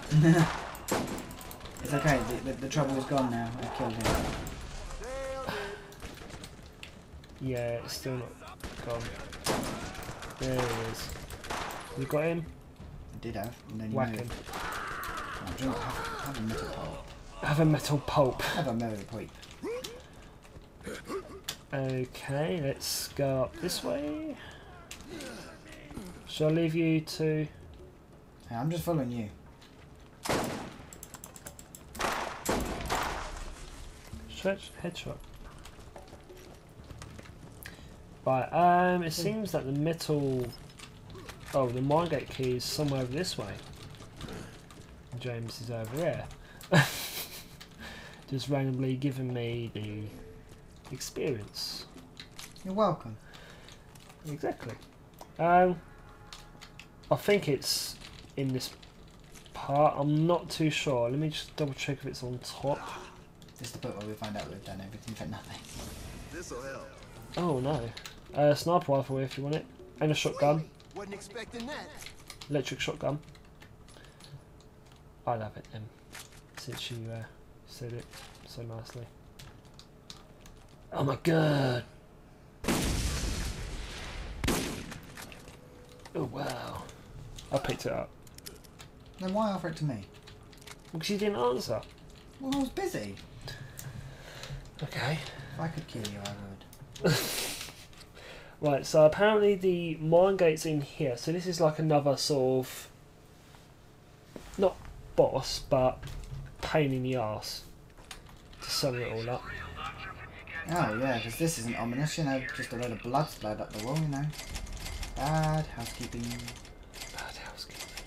It's okay. The trouble is gone now. I killed him. Yeah, it's still not gone. There he is. You got him? I did have. And then you Whack moved. him. Oh, do you know what? Have a metal pulp. Have a metal pulp. Have a metal pipe. Okay, let's go up this way. Shall I leave you to... Hey, I'm just following you. Stretch, headshot. Right, it seems that the metal... Oh, the mindgate key is somewhere over this way. James is over there. Just randomly giving me the experience. You're welcome. Exactly. I think it's in this part. I'm not too sure. Let me just double check if it's on top. This is the point where we find out we've done everything for nothing. This'll help. Oh no. Sniper rifle if you want it. And a shotgun. Wasn't expecting that. Electric shotgun. I'll have it then. Since you said it so nicely. Oh my god. Oh wow. I picked it up. Then why offer it to me? Because you didn't answer. Well, I was busy. Okay. If I could kill you, I would. Right, so apparently the mine gate's in here. So this is like another sort of... Not boss, but pain in the arse. To sum it all up. Oh yeah, because this isn't ominous, you know, just a load of blood splattered up the wall, you know. Bad housekeeping. Bad housekeeping.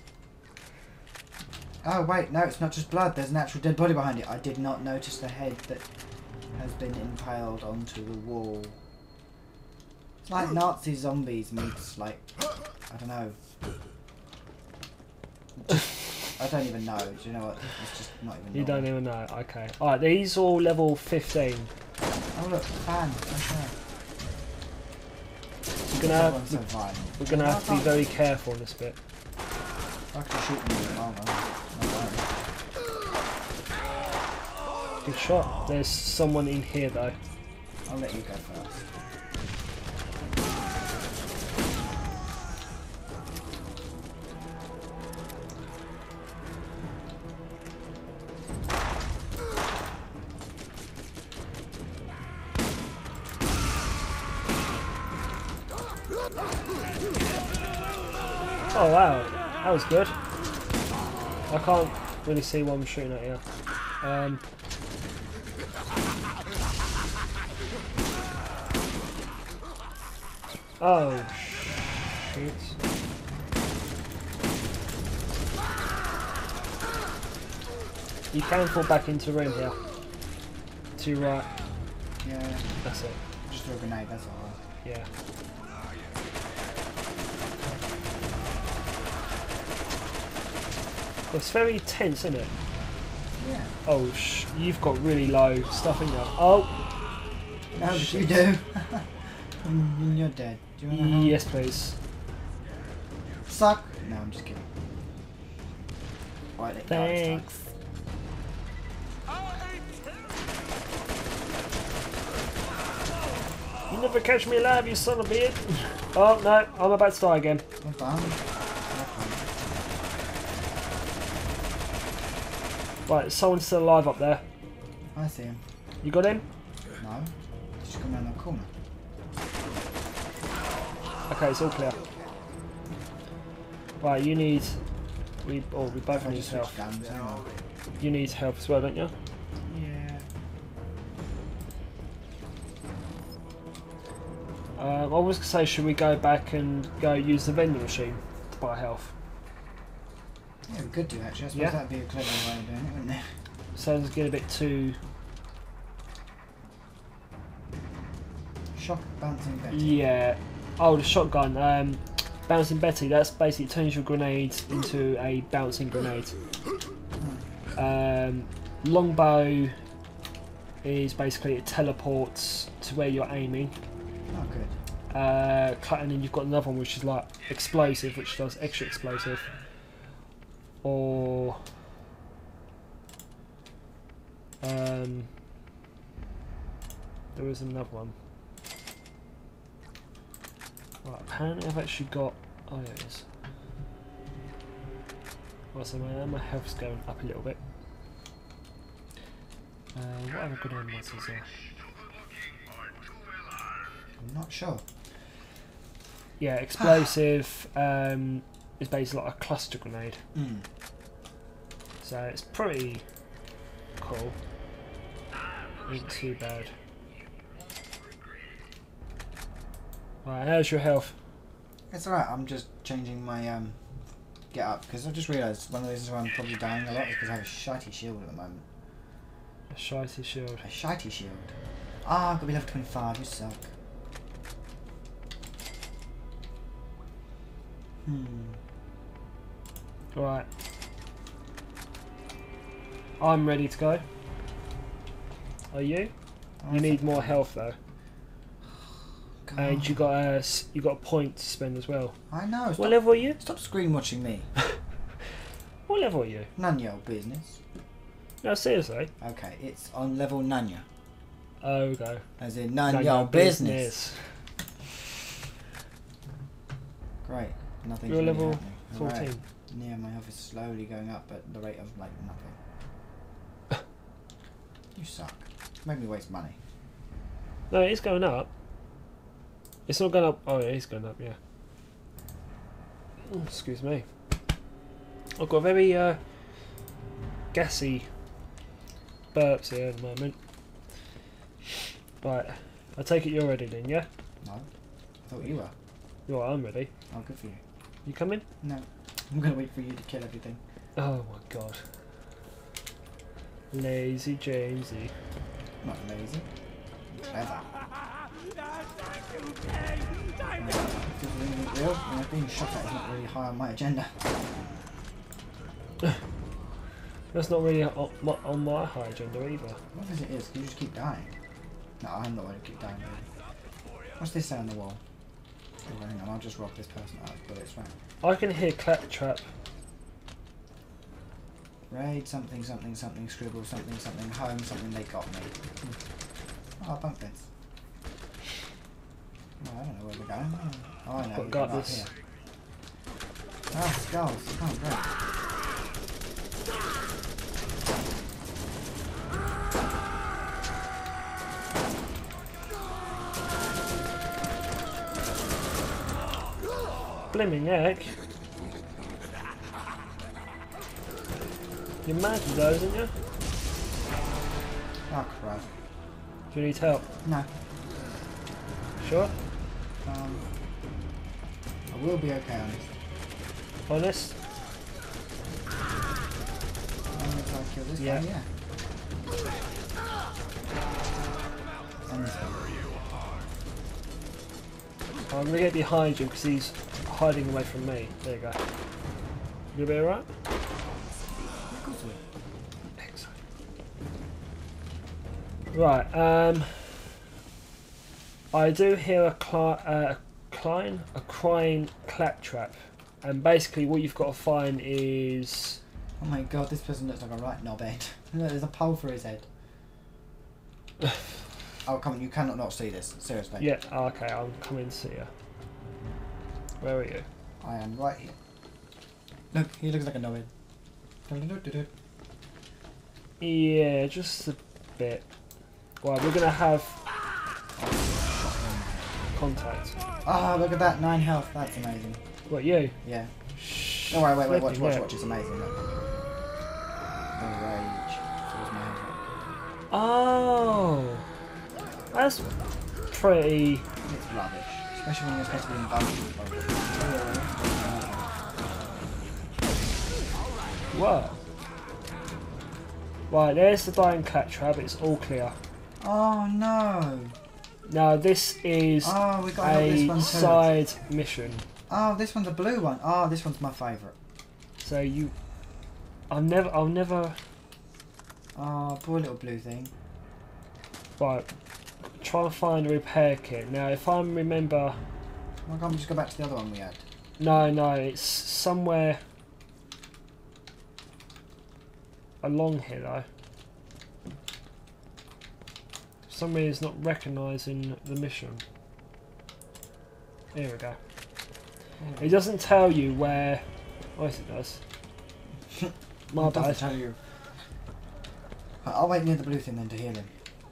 Oh wait, no, it's not just blood, there's an actual dead body behind it. I did not notice the head that has been impaled onto the wall. It's like Nazi zombies meets, like, I don't know. I don't even know, do you know what? It's just not even You normal. don't even know, okay. Alright, these are all level 15. Oh look, fan, okay. We're gonna have, Everyone's so violent. we're gonna have to be very careful in this bit. I can shoot them with an armor. Good shot. There's someone in here though. I'll let you go first. Oh wow, that was good. I can't really see what I'm shooting at here. Oh shit. You can fall back into room here. To your right. Yeah. That's it. Just throw a grenade, that's all. Yeah. Well, it's very tense, isn't it? Yeah. Oh, you've got really low stuff in you. Oh! No, but you Shit. do. When you're dead. Do you want to help? Yes, please. Suck! No, I'm just kidding. Right, let go, it's time. Thanks. You never catch me alive, you son of a bitch. Oh, no, I'm about to die again. Well done. Right, someone's still alive up there. I see him. You got him? No. Just come around the corner. Okay, it's all clear. Right, you need... we both I need just help. switched guns, hang on. You need help as well, don't you? Yeah. I was going to say, should we go back and go use the vending machine to buy health? Yeah, we could do actually. I suppose Yeah. that'd be a clever way of doing it, wouldn't it? Sounds getting a bit too... Shock bouncing Betty. Yeah. Oh, the shotgun. Bouncing Betty, that's basically turns your grenade into a bouncing grenade. Longbow is basically it teleports to where you're aiming. Oh, good. And then you've got another one which is like explosive, which does extra explosive. Or there is another one. Right, apparently I've actually got... oh, yeah, it is. Right, so my health's going up a little bit. What other grenade mods is there? I'm not sure. Yeah, explosive is basically like a cluster grenade. Mm. So it's pretty cool. Ain't too bad. Right, how's your health? It's alright, I'm just changing my get up because I just realised one of the reasons why I'm probably dying a lot is because I have a shitey shield at the moment. A shitey shield. A shitey shield. Ah, I've got to be level 25, you suck. Right. I'm ready to go. Are you? You need more health though. God. And you got a point to spend as well. I know. Stop, What level are you? stop screen watching me. What level are you? None of your business. No, seriously. Okay, it's on level Nanya. Oh, okay. As in none your business. Great. Nothing's You're really level happening. 14. Right. Yeah, my health is slowly going up at the rate of like nothing. You suck. Make me waste money. No, it's going up. It's not going up. Oh, yeah, it's going up, yeah. Oh, excuse me. I've got very gassy burps here at the moment. Right, I take it you're ready then, yeah? No. I thought you were. You are, I'm ready. Oh, good for you. You coming? No. I'm going to wait for you to kill everything. Oh my god. Lazy Jamesy. Not lazy. Clever. Feels really real. Being shot at is not really high on my agenda. That's not really on my high agenda either. What if it is? Can you just keep dying? No, I'm not going to keep dying. Really. What's this say on the wall? Oh, hang on, I'll just rob this person out of bullets, right? I can hear claptrap. Raid something, something, something, scribble, something, something, home, something, they got me. Oh, bunk beds. Oh, I don't know where we're going. Oh, I know. Got We're got right this. here. Ah, skulls. Oh, great. Blimmin' heck. You're mad with those, aren't you? Oh, crap. Do you need help? No. Sure? I will be okay on this. Honest? I'm going to try to kill this Yeah. guy, yeah. And this one. I'm gonna get behind you because he's hiding away from me. There you go. You gonna be alright? Of course we will. Excellent. Right. I do hear a crying claptrap, and basically what you've got to find is. Oh my god, this person looks like a right knobhead. Look, there's a pole for his head. Oh, come on, you cannot not see this. Seriously. Yeah, okay, I'll come in and see you. Where are you? I am right here. Look, he looks like a knobhead. Yeah, just a bit. Right, we're going to have contact. Ah, look at that, 9 health. That's amazing. What, you? Yeah. Oh, wait, watch, Flipping watch. It's amazing. Look. The rage. Towards my head. Oh! That's pretty... It's rubbish. Especially when you're supposed to be in dungeons. What? Right, there's the dying claptrap. It's all clear. Oh no! Now this is Oh, we got to help this a one too. side mission. Oh, this one's a blue one. Oh, this one's my favourite. So you... I'll never... Oh, poor little blue thing. Right, try and find a repair kit. Now if I remember... Why can't we just go back to the other one we had? No, it's somewhere along here though. Somebody is not recognising the mission. Here we go. It doesn't tell you where... Oh, yes it does. My It doesn't bad. tell you. I'll wait near the blue thing then to heal him.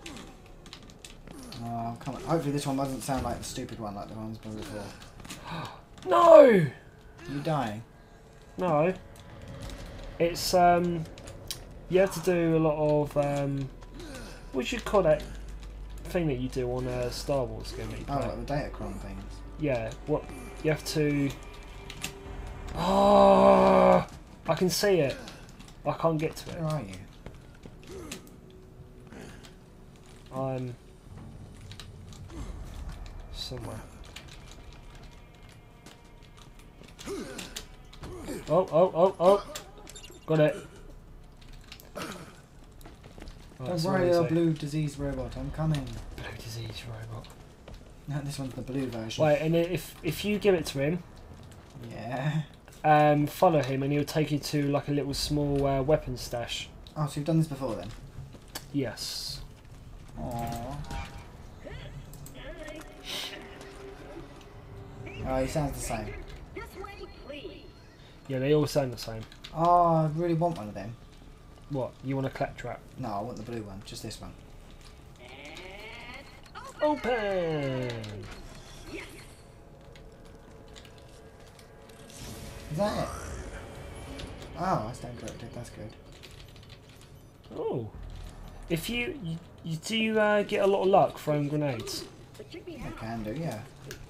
Oh, come on. Hopefully this one doesn't sound like the stupid one like the ones before. No! You dying? No. It's, you have to do a lot of, what do you call that thing that you do on a Star Wars game that you Oh, play? like the Datacron things. Yeah, what, you have to... Oh! I can see it. I can't get to Where it. are you? I'm... somewhere. Oh! Got it. Right, Don't so worry, where is little it? blue disease robot. I'm coming. Blue disease robot. No, this one's the blue version. Wait, and if you give it to him, Yeah. follow him, and he'll take you to like a little small weapon stash. Oh, so you've done this before then? Yes. Aww. Oh, he sounds the same. Yeah, they all sound the same. Oh, I really want one of them. What? You want a claptrap? No, I want the blue one. Just this one. Open! Is that it? Oh, I stand corrected. That's good. Oh. If you do you get a lot of luck throwing grenades? I can do, yeah.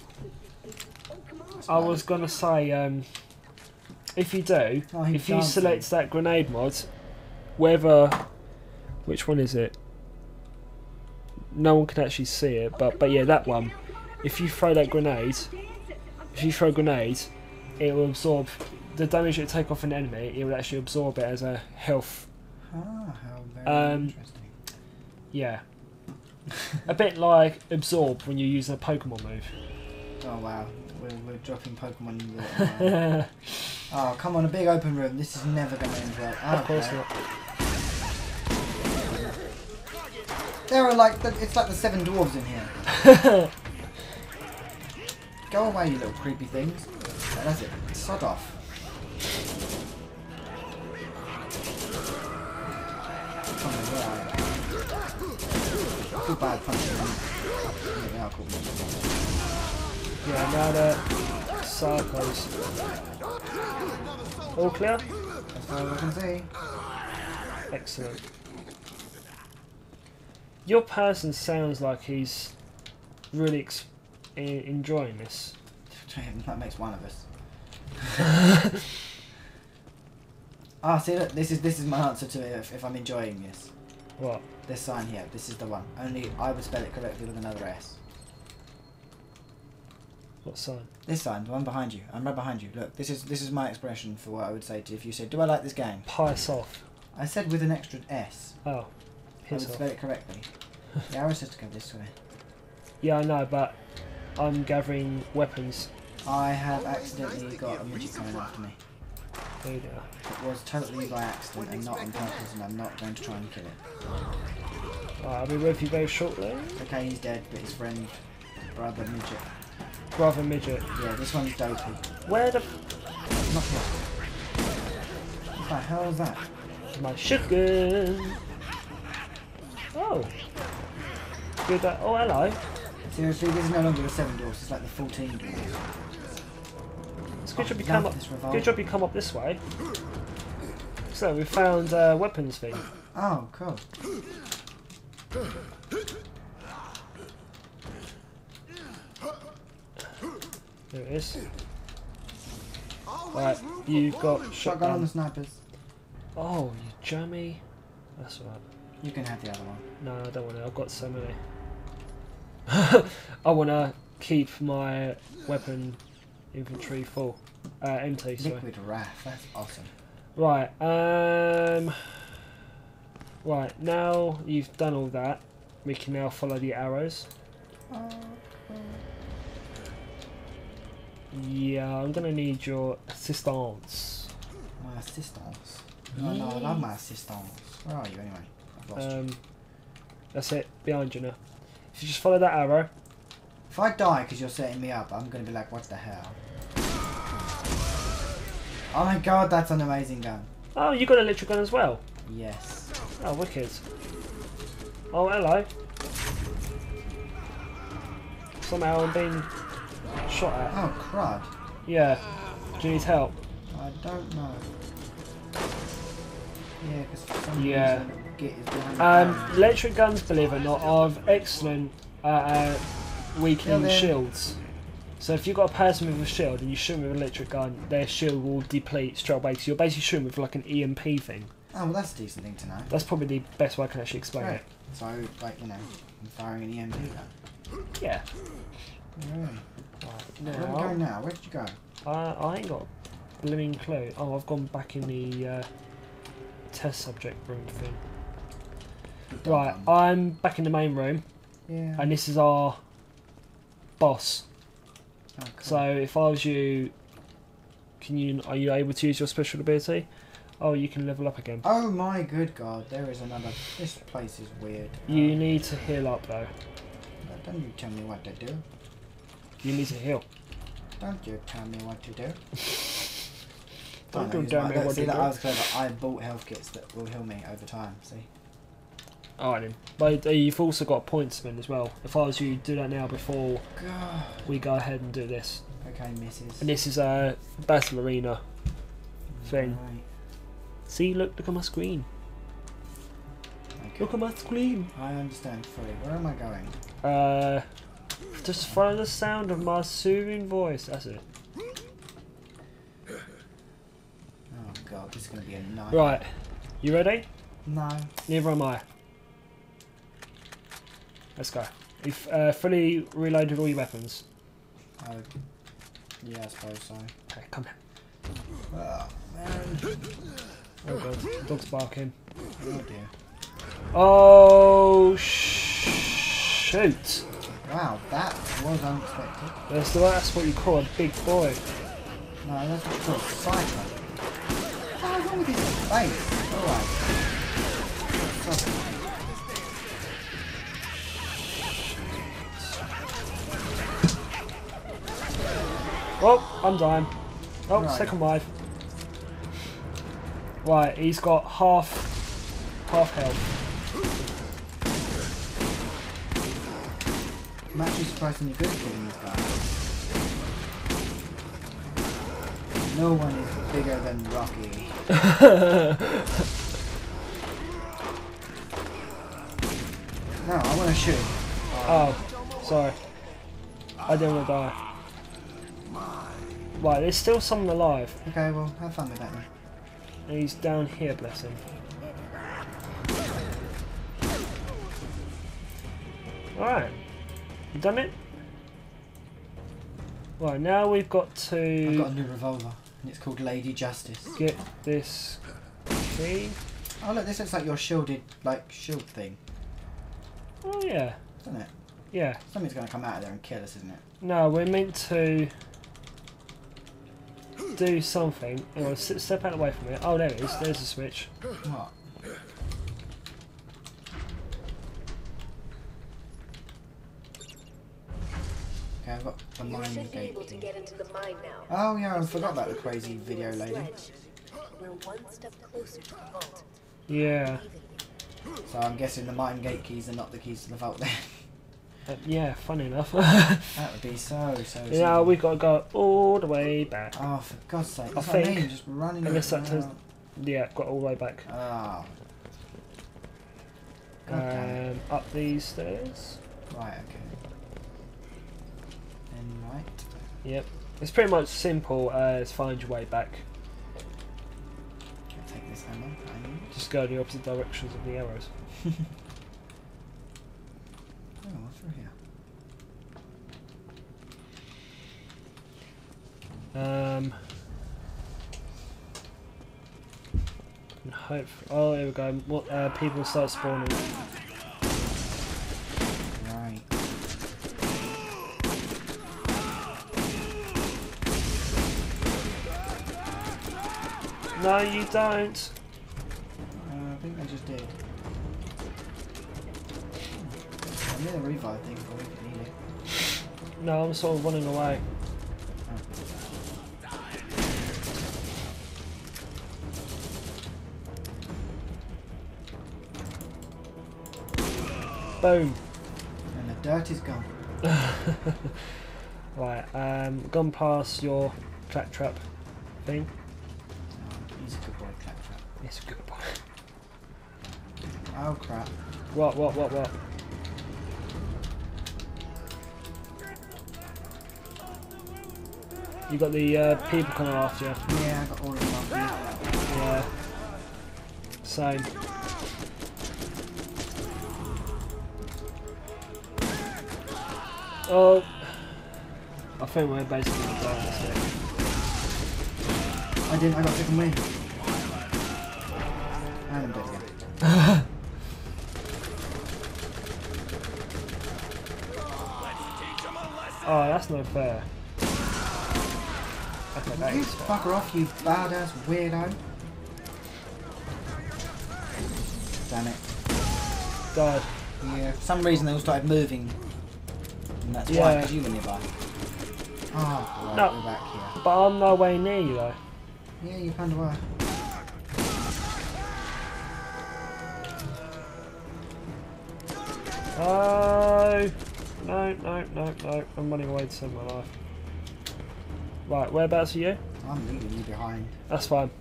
I was gonna say, if you do, Oh, he's if you dancing. select that grenade mod, whether, which one is it? No one can actually see it, but yeah, that one. If you throw that grenade, it will absorb the damage it take off an enemy. It will actually absorb it as a health. Ah, how very interesting. Yeah, a bit like absorb when you use a Pokemon move. Oh wow, we're dropping Pokemon in the Oh, come on, a big open room. This is never going to end well. Oh, Of course not. There are like, it's like the 7 dwarves in here. Go away, you little creepy things. Oh, that's it. Sod off. Come on, where are you? Too bad punching them. Yeah, they are called monsters. Yeah, now they're psychos. All clear? As far as I can see. Excellent. Your person sounds like he's really enjoying this. That makes one of us. Ah, see, look, this is my answer to it if I'm enjoying this. What? This sign here. This is the one. Only I would spell it correctly with another S. What sign? This sign, the one behind you. I'm right behind you. Look, this is my expression for what I would say to you if you said, "Do I like this game?" Piss off. I said with an extra S. Oh. I would Piss off. spell it correctly. The arrow says to go this way. Yeah, I know, but I'm gathering weapons. I have accidentally got a midget coming after me. There you go. It was totally by accident and not on purpose, and I'm not going to try and kill it. Alright, I'll be with you very shortly. Okay, he's dead, but his friend, brother midget. Brother midget. Yeah, this one's dopey. Where the Not here. What the hell is that? my shotgun? Oh. Good. Oh, hello. Seriously, this is no longer the 7 doors, it's like the 14 doors. It's good I job you love come up. this revolver. Good job you come up this way. So we found weapons thing. Oh, cool. There it is. Right, you got Shotgun on the shotgun. snipers. Oh, you jammy. That's alright. You can have the other one. No, I don't want to. I've got so many. I want to keep my weapon inventory full. Empty, sorry. Liquid Wrath, that's awesome. Right, right, now you've done all that, we can now follow the arrows. Yeah, I'm going to need your assistance. My assistance. No, no, I love my assistance. Where are you anyway? I've lost you. That's it, behind you now. If you just follow that arrow. If I die because you're setting me up, I'm going to be like, what the hell? Oh my god, that's an amazing gun. Oh, you got an electric gun as well? Yes. Oh, wicked. Oh, hello. Somehow I'm being shot at. Oh, crud. Yeah. Do you need help? I don't know. Yeah, because for some Yeah. reason Git is behind the camera. Electric guns, believe it or not, are excellent at weakening Yeah, they're- shields. So if you've got a person with a shield and you shoot them with an electric gun, their shield will deplete straight away. So you're basically shooting with like an EMP thing. Oh, well, that's a decent thing to know. That's probably the best way I can actually explain Right. it. So, like, you know, I'm firing an EMP gun. Yeah. Yeah. Right, Where are we going now? Where did you go? I ain't got a blooming clue. Oh, I've gone back in the test subject room thing. Right, I'm back in the main room, Yeah. and this is our boss. Oh, cool. So if I was you, are you able to use your special ability? Oh, you can level up again. Oh my good god, there is another. This place is weird. You need to heal up though. Don't you tell me what to do. You need to heal. Don't you tell me what to do. Don't Oh, you tell me what see to that do. I was clever. I bought health kits that will heal me over time. See. Alright then. But you've also got points spend as well. If I was you, do that now before God. we go ahead and do this. Okay, missus. And this is a battle arena thing. Right. See, look at my screen. Okay. Look at my screen. I understand fully. Where am I going? Just follow the sound of my soothing voice. That's it. Oh god, this is going to be a nightmare. Right. You ready? No. Neither am I. Let's go. You've fully reloaded all your weapons. Oh, yeah, I suppose so. Okay, come here. Oh, man. Oh god, dog's barking. Oh dear. Oh shoot! Wow, that was unexpected. That's what you call a big boy. No, that's what you call a cypher. What's wrong with his face? Alright. Oh, I'm dying. Oh, Right. second wife. Right, he's got half health. I'm actually surprisingly good at killing these guys. No one is bigger than Rocky. No, I want to shoot. Oh, sorry. I didn't want to die. Right, there's still someone alive. Okay, well, have fun with that then. And he's down here, bless him. Alright. You done it? Right, now we've got to... I've got a new revolver, and it's called Lady Justice. get this key. Oh look, this looks like your shielded, shield thing. Oh yeah. Doesn't it? Yeah. Something's going to come out of there and kill us, isn't it? No, we're meant to do something. Hang on, step out away from it. Oh, there it is. There's the switch. What? Okay, I've got the You mine should be gate. able to get into the mine now. Oh yeah, I forgot about the crazy video lady. We're one step closer to the vault. Yeah. So I'm guessing the mine gate keys are not the keys to the vault then. Yeah, funny enough. That would be so yeah, simple. we've got to go all the way back. Oh, for God's sake. That's I what I think- mean, just running Unless that around. has... Yeah, got all the way back. Oh. God damn it. Up these stairs. Right, okay. Then right. Yep. It's pretty much simple as find your way back. I'll take this hammer. I need. Just go in the opposite directions of the arrows. Oh, what's through here? And hope. Oh, here we go. What people start spawning? Right. No, you don't. I think I just did. I'm near the revive thing for if you need it. No, I'm sort of running away. Boom. And the dirt is gone. Right, gone past your claptrap thing. Oh, he's a good boy, Claptrap. It's a good boy. Oh crap. What? You got the people coming after you. Yeah, I got all of them up here. Yeah. Same. Oh. I think we're basically going to die this bit. I didn't, I got second win. And I'm dead again. Oh, that's not fair. Okay, that You is fair. fucker off, you badass weirdo. Damn it. God. Yeah, for some reason they all started moving. And that's why, Yeah. because you were nearby. Oh, right, No. we're back here. But I'm no way near you though. Yeah, you kind of were. Oh. No. I'm running away to save my life. Right, whereabouts are you? I'm leaving you behind. That's fine.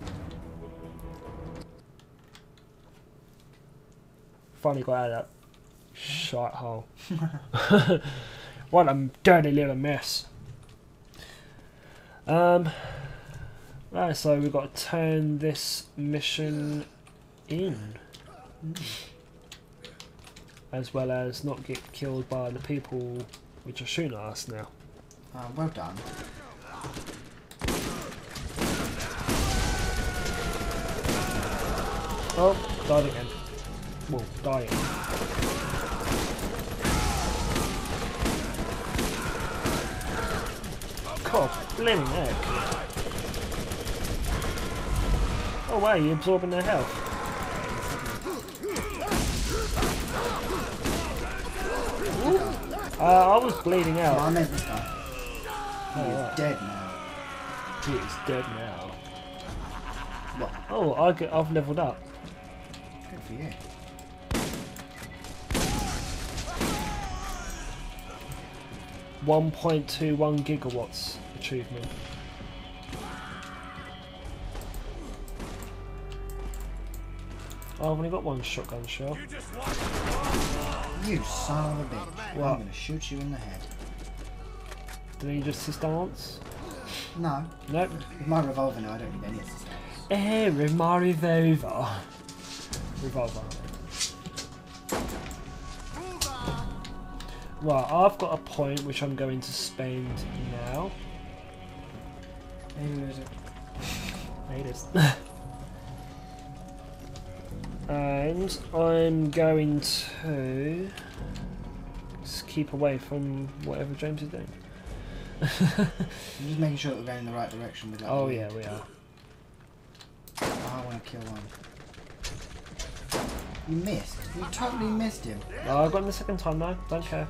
Finally got out of that shite hole. What a dirty little mess. Right, so we've got to turn this mission in. As well as not get killed by the people which are shooting at us now. Well done. Oh, died again. Well, dying. God, blimmin' heck. Oh wow, you're absorbing their health. I was bleeding Oh, I out. meant this guy. He is right. dead now. He is dead now. What? Oh, I've leveled up. Good for you. .21 gigawatts achievement. Oh, I've only got one shotgun shell. You son of a bitch. What? I'm going to shoot you in the head. Do you just assist dance? No. Nope. With my revolver now, I don't need any assistance. With my revolver. Revolver. Right, I've got a point which I'm going to spend now. Who is it? It is. And I'm going to just keep away from whatever James is doing. I'm just making sure that we're going in the right direction with that. Oh yeah, we are. Oh, I want to kill one. You missed. You totally missed him. Oh, I got him the second time now. Don't care.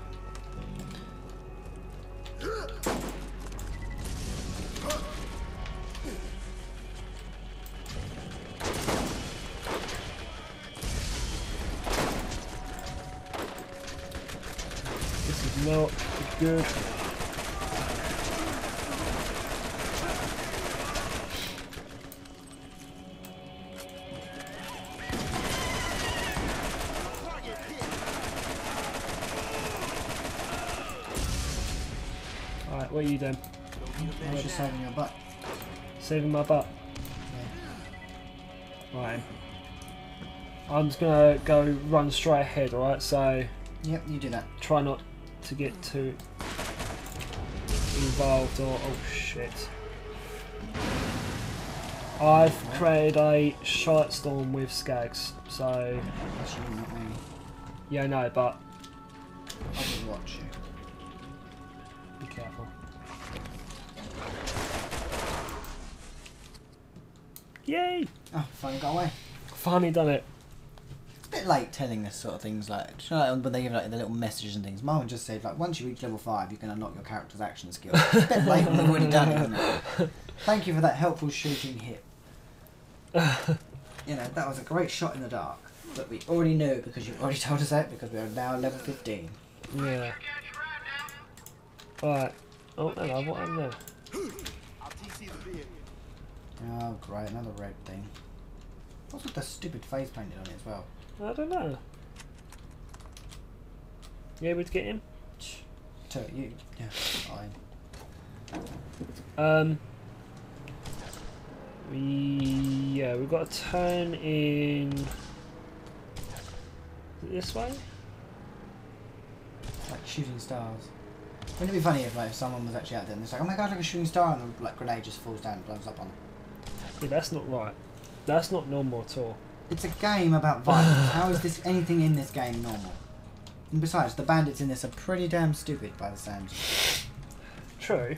This is not good. Alright, what are you doing? I was just saving your butt. Saving my butt. Yeah. Right. I'm just gonna go run straight ahead, alright? So Yep, you do that. try not to get too involved or oh shit. I've created a shite storm with skags, so That's you, not me. yeah, no, but I'll just watch you. be careful. Yay! Oh, finally got away. Finally done it. It's a bit late telling us sort of things like, you know, like when they give like the little messages and things. Marvin just said like once you reach level 5 you can unlock your character's action skills. It's a bit late when we've already done it, isn't it? Thank you for that helpful shooting hit. You know, that was a great shot in the dark. But we already knew because you've already told us that because we are now level 15. Yeah. Alright. Oh, hello, what am there? I'll TC the vehicle. Oh great, another red thing. What's with the stupid face painted on it as well? I don't know. You able to get him? You, yeah, fine. We've got to turn in. Is it this way? It's like shooting stars. Wouldn't it be funny if like if someone was actually out there and it's like, oh my god, like a shooting star, and the like grenade just falls down and blows up on them. Yeah, that's not right. That's not normal at all. It's a game about violence. How is this anything in this game normal? And besides, the bandits in this are pretty damn stupid by the sounds. True.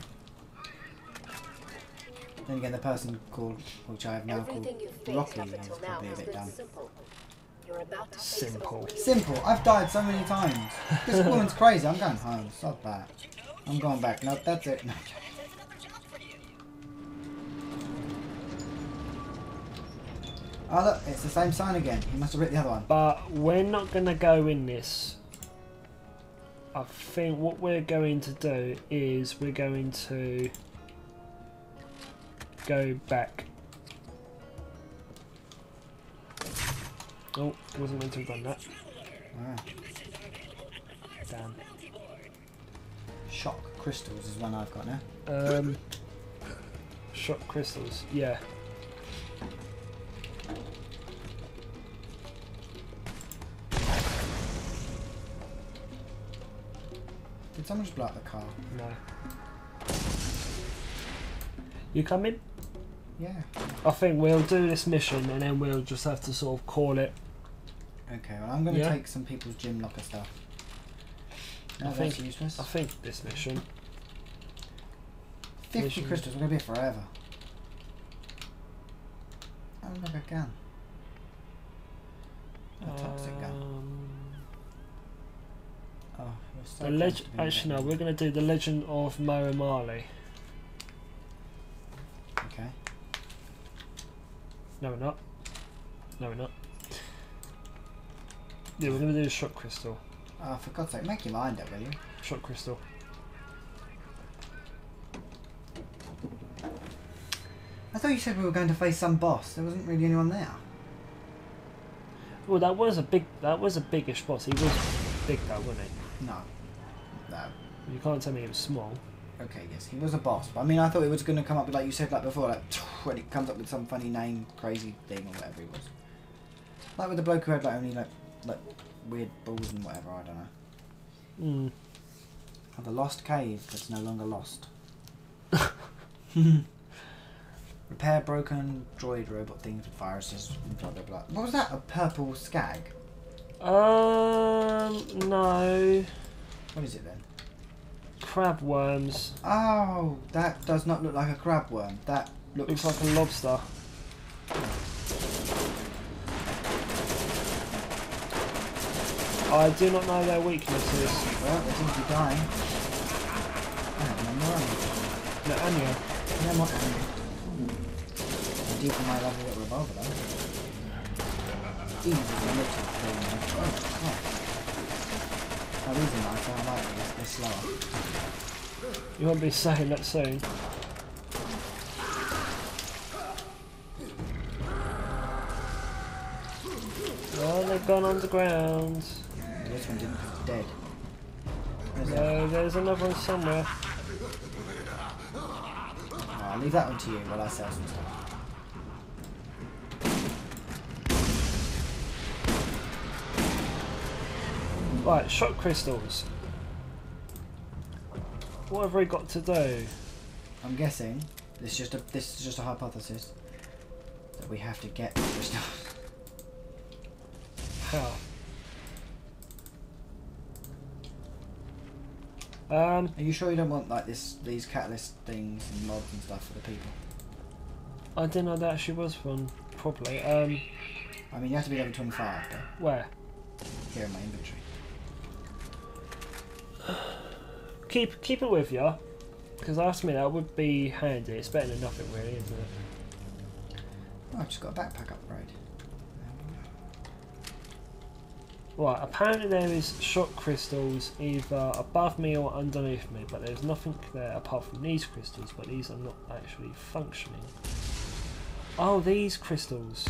Then again, the person called, which I have now called Everything you've faced Rocky, up is until now probably a has bit been dumb. simple. You're about to face Simple. a Simple. I've died so many times. This woman's crazy. I'm going home. Stop that. I'm going back. No, that's it. No. Oh look, it's the same sign again. He must have ripped the other one. But we're not going to go in this. I think what we're going to do is we're going to go back. Oh, wasn't meant to have done that. Ah. Damn. Shock crystals is one I've got now. Shock crystals, yeah. Did someone just blow up the car? No. You coming? Yeah. I think we'll do this mission and then we'll just have to sort of call it. Okay, well I'm going to Yeah. take some people's gym locker stuff. No, I that's think- useless. I think this mission. 50 mission- crystals, we're going to be here forever. Oh look, a gun. A toxic gun. Oh, you're so The close legend. to being Actually, no. dead. We're going to do the Legend of Moamali. Okay. No, we're not. No, we're not. Yeah, we're going to do a shock crystal. Oh, for God's sake, make your mind up, will you? Shock crystal. I thought you said we were going to face some boss. There wasn't really anyone there. Well, that was a biggish boss. He was big though, wasn't he? No. No. You can't tell me he was small. Okay, yes, he was a boss. But I mean, I thought it was going to come up with, like you said, like before, like, when it comes up with some funny name, crazy thing, or whatever it was. Like with the bloke who had, like, only, like weird balls and whatever, I don't know. Of the lost cave that's no longer lost. Repair broken droid robot things with viruses, blah blah blah. What was that? A purple skag? No. What is it then? Crab worms. Oh, that does not look like a crab worm. That Looks like a lobster. I do not know their weaknesses. Well, they seem to be dying. I don't remember. No, Anya. Yeah, not angry. Indeed, for my lovely little revolver though. Easy to lift it. Oh, oh, these are nice. I like these. They're slower. You won't be saying that soon. Well, they've gone underground. This one didn't because it's dead. No, there's another one somewhere. Oh, I'll leave that one to you while I sell some stuff. Right, shock crystals. What have we got to do? I'm guessing this is just a hypothesis that we have to get the crystals. How? Are you sure you don't want like these catalyst things and mods and stuff for the people? I didn't know that actually was one properly. I mean, you have to be level 25, but Where? here in my inventory. Keep it with you, because ask me, that would be handy. It's better than nothing, really, isn't it? Oh, I've just got a backpack upgrade. Right, apparently there is shock crystals either above me or underneath me, but there's nothing there apart from these crystals, but these are not actually functioning. Oh, these crystals.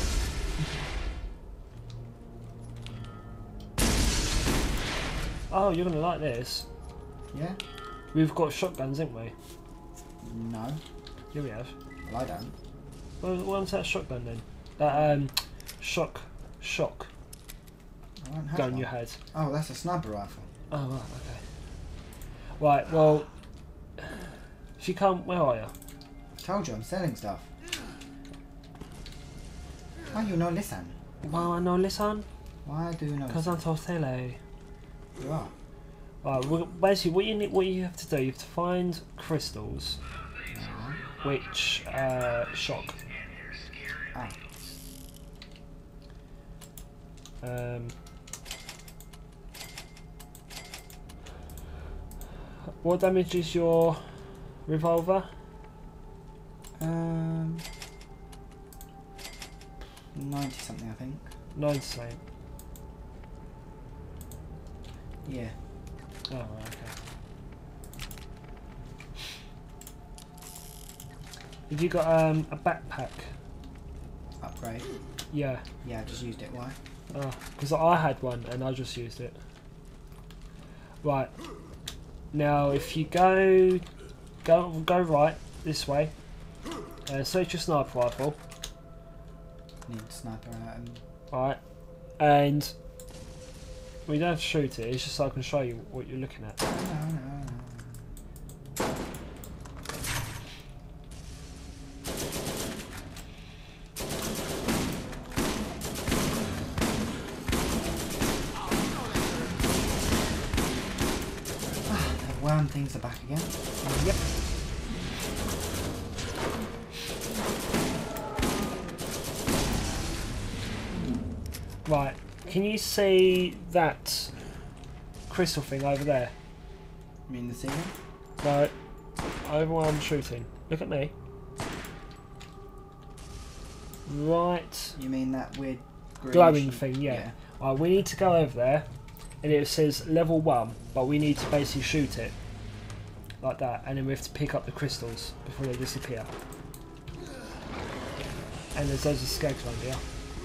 Oh, you're gonna like this. Yeah? We've got shotguns, haven't we? No. Here we have. Well, I don't. What's that shotgun then? That shock I don't have gun one. you had. Oh, that's a sniper rifle. Oh, right, okay. Right, well, if you come, where are you? I told you, I'm selling stuff. Why you no listen? Well, no, listen, Why do you know? because I'm so silly. You are. Right, well, basically, what you have to do, you have to find crystals, which shock. Ah. What damage is your revolver? 90 something, I think. 90. Yeah. Oh, right, okay. Have you got a backpack? Upgrade. Yeah. Yeah, I just used it. Why? Oh, because I had one and I just used it. Right. Now, if you go right this way, search your sniper rifle. Need a sniper. Right, and we don't have to shoot it. It's just so I can show you what you're looking at. No. Worm things are back again. Yep. Right, can you see that crystal thing over there? You mean the ceiling? No, over where I'm shooting. Look at me. Right. You mean that weird Glowing thing, yeah. Right, we need to go over there, and it says level 1, but we need to basically shoot it. Like that, and then we have to pick up the crystals before they disappear. And there's those skags around here.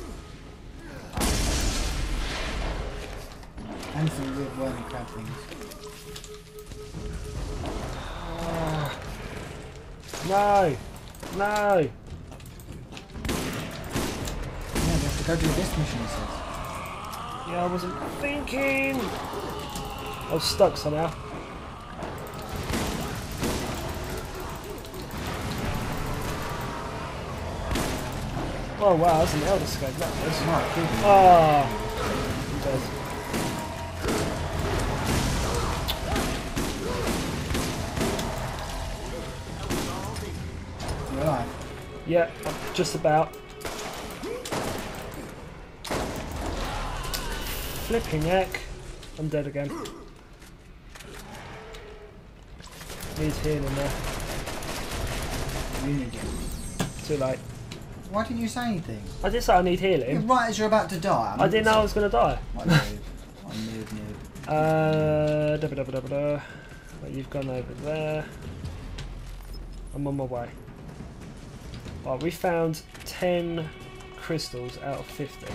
And some weird wormy crab things. No! No! Yeah, we have to go do this mission, it says. Yeah, I wasn't thinking! I was stuck somehow. Oh wow, that's an elder skag. That was. Not keeping it. Ah. He does. You're alive. Yeah, just about. Flipping heck. I'm dead again. Needs healing there. You need it. Too late. Why didn't you say anything? I did say I need healing. Right as you're about to die. I didn't know I was going to die. What a noob. What a noob. Da-ba-da-ba-da-ba-da. Right, you've gone over there. I'm on my way. Right, we found 10 crystals out of 50.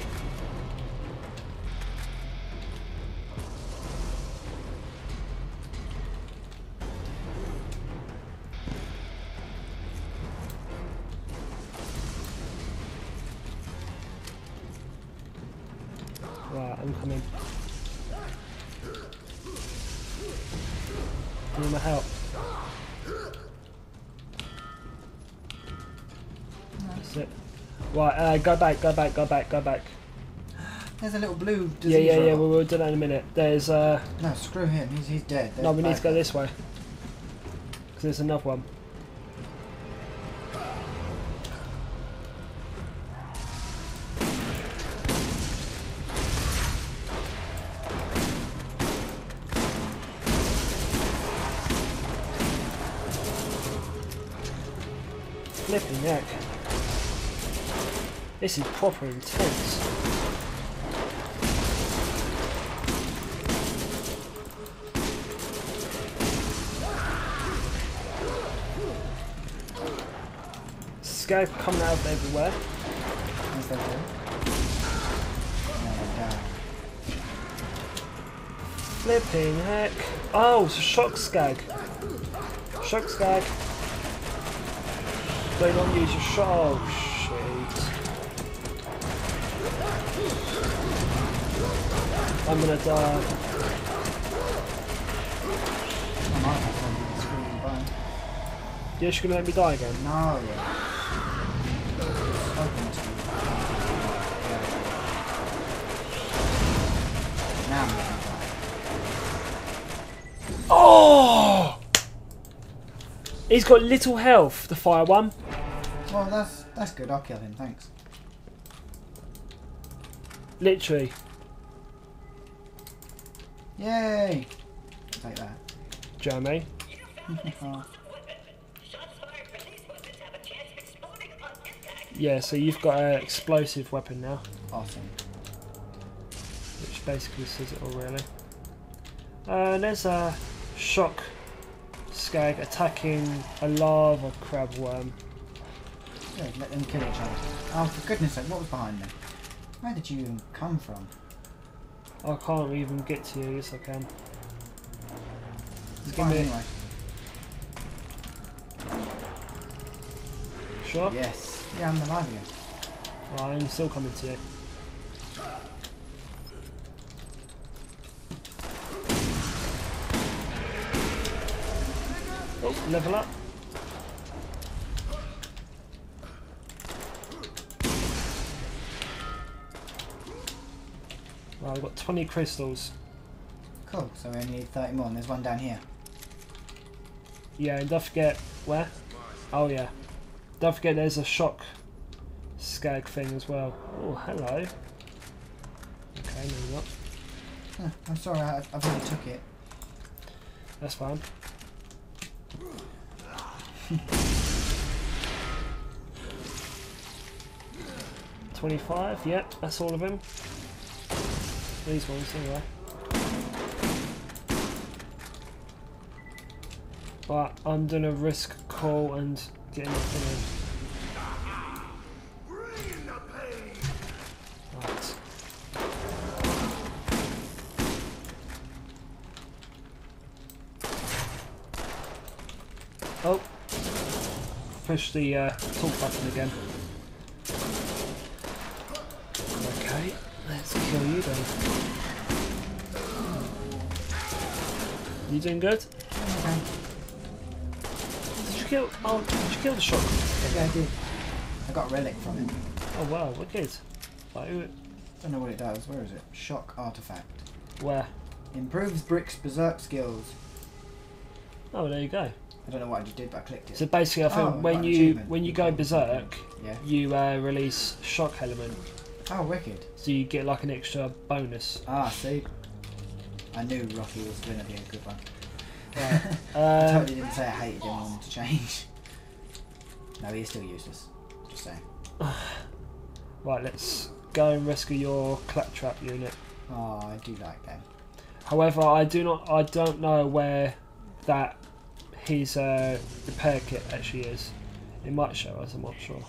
Right, I'm coming. Need my help. That's it. Right, go back. There's a little blue disease. Yeah, robot. we'll do that in a minute. There's, No, screw him. He's dead. no, we need to go There's this way. Because there's another one. Flipping neck. This is proper intense. Scope coming out of everywhere. What's that doing? Flipping heck. Oh, it's a shock skag. Shock skag. Do not use your shot. Oh, shit. I'm gonna die. I might have to do the screaming bone. You're just gonna let me die again? No. Hoping to. Now I'm gonna die. Oh! He's got little health, the fire one. Well, that's good. I'll kill him. Thanks. Literally. Yay! Take that. Jeremy. Oh. Yeah, so you've got an explosive weapon now. Awesome. Which basically says it all really. There's a shock skag attacking a lava crab worm. Good, let them kill each other. Oh, for goodness sake, what was behind me? Where did you even come from? I can't even get to you, yes I can. It's Give fine me- anyway. Sure? Yes. Yeah, I'm alive again. I'm still coming to you. Oh, level up. Right, I've got 20 crystals. Cool, so we only need 30 more and there's one down here. Yeah, and don't forget, where? Oh yeah. Don't forget there's a shock skag thing as well. Oh, hello. Okay, maybe not. Huh, I'm sorry, I've already took it. That's fine. $25, yep, that's all of them. These ones, anyway. But I'm gonna risk call and getting the thing in. Right. Oh, push the talk button again. Okay, let's kill you then. You doing good? Okay. Did you kill? Oh, did you kill the shock? Yeah, I did. I got a relic from him. Oh wow, wicked. Like, Don't know what it does. Where is it? Shock artifact. where? Improves Brick's berserk skills. Oh, there you go. I don't know what I just did, but I clicked it. So basically, I think Oh, when got an you achievement. go berserk, Yeah. you release shock element, Oh, wicked. so you get like an extra bonus. Ah, see. I knew Rocky was going to be a good one. Right. I totally didn't say I hated him and wanted to change. No, he's still useless. Just saying. Right, let's go and rescue your claptrap unit. Oh, I do like them. However, I don't know where that his repair kit actually is. It might show us, I'm not sure.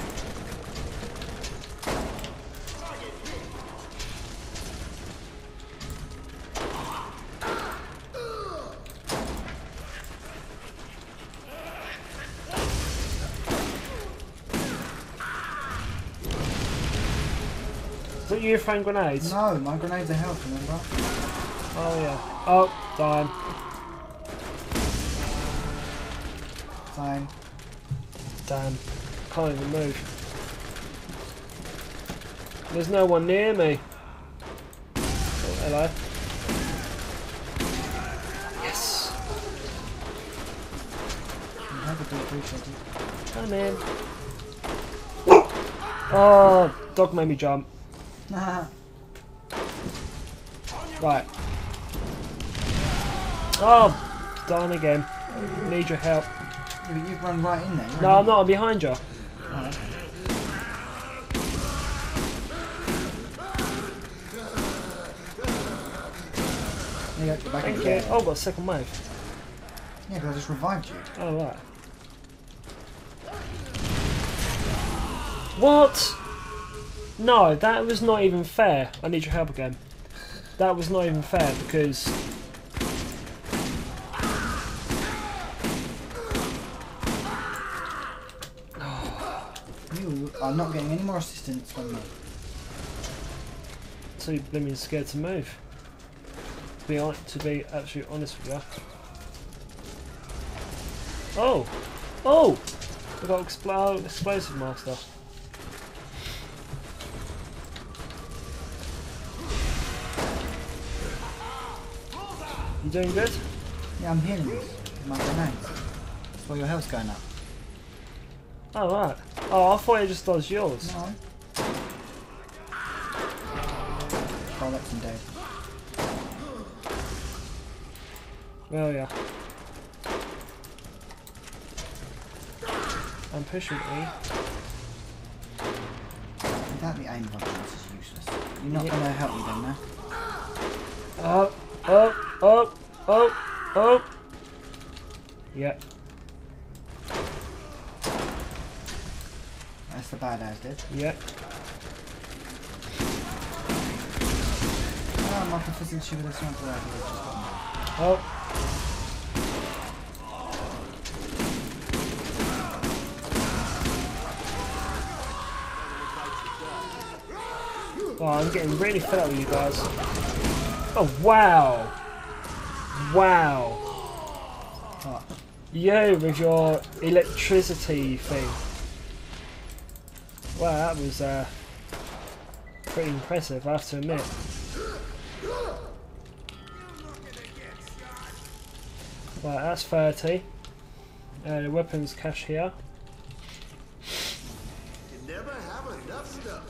Is that you throwing grenades? No, my grenades are health, remember? Oh yeah. Oh, dying. Fine. Damn. Can't even move. There's no one near me. Oh, hello. Yes. I would be appreciated. Come in. Oh, dog made me jump. Right. Oh, dying again. Need your help. Yeah, but you've run right in there. No, I'm not. I'm behind you. Alright. There you go, you're back Thank in you. there. Oh, I've got a second wave. Yeah, because I just revived you. Oh, right. What? No, that was not even fair. I need your help again. That was not even fair because... You are not getting any more assistance from me. too blooming scared to move. To be absolutely honest with you. Oh! Oh! I got explosive master. You doing good? Yeah, I'm healing you with my grenades. That's why your health's going up. Oh right. Oh, I thought it just does yours. No. Bollocks and dead. Well, yeah. I'm pushing E. Without the aim function, this is useless. You're not Yeah. going to help me then, no? Up, up, up, up, up. Yep. That's the badass did. Yep. Oh, my proficiency with a sniper rifle has just gotten better. Oh. Oh, I'm getting really fed up with you guys. Oh, wow. Wow. What? You with your electricity thing. Wow, that was pretty impressive, I have to admit. Right, that's 30. The weapons cache here. You never have enough stuff.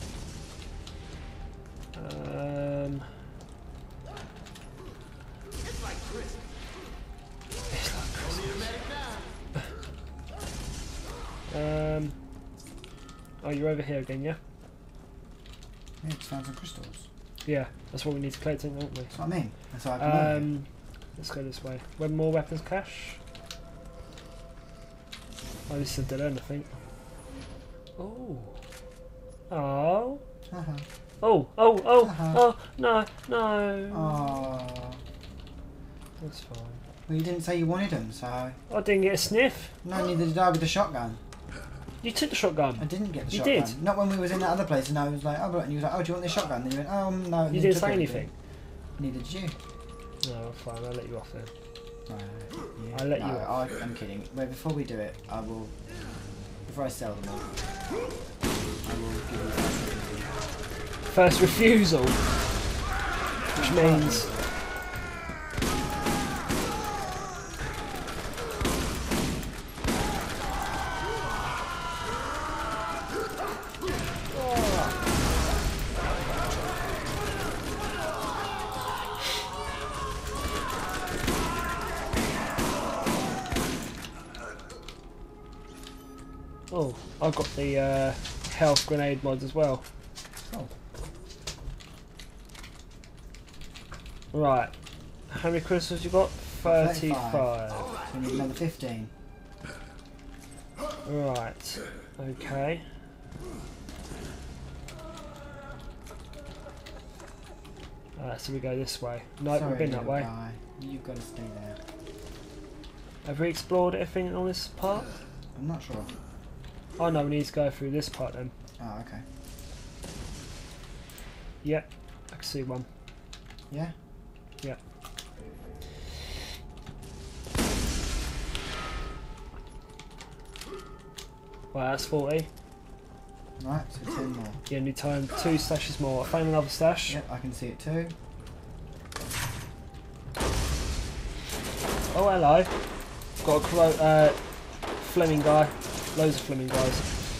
It's like Christmas. It's like Don't need a medic now. oh, you're over here again, yeah? Yeah, just found some crystals. Yeah, that's what we need to collect, don't we? That's what I mean. That's what I can move. Let's go this way. When more weapons cache. Oh, this is a dead end, I think. Oh. Oh. Uh-huh. Oh, oh, oh, Uh-huh. oh, no, no. Oh. That's fine. Well, you didn't say you wanted them, so... I didn't get a sniff. No, neither did I with the shotgun. You took the shotgun. I didn't get the You shotgun. did? Not when we was in that other place and I was like, oh, but... And you was like, oh, do you want this shotgun? Then you went, oh, no. and You then didn't took say everything. anything. Neither did you. No, fine, I'll let you off then. Right, yeah. I'll let you No, off. I'm kidding. Wait, before we do it, I will... Before I sell them all. I will give you that. First refusal, which means oh, I've got the health grenade mod as well. Oh. Right, how many crystals you got? 35. So we need another 15. Right, okay. So we go this way. Nope, Sorry, we've been that little way. guy. You've got to stay there. Have we explored everything on this part? I'm not sure. Oh no, we need to go through this part then. Oh, okay. Yep, I can see one. Yeah? Yep. Well, that's 40. Right, so 10 more. Yeah, need time 2 stashes more. I found another stash. Yep, I can see it too. Oh, hello. Got a Fleming guy. Loads of Fleming guys.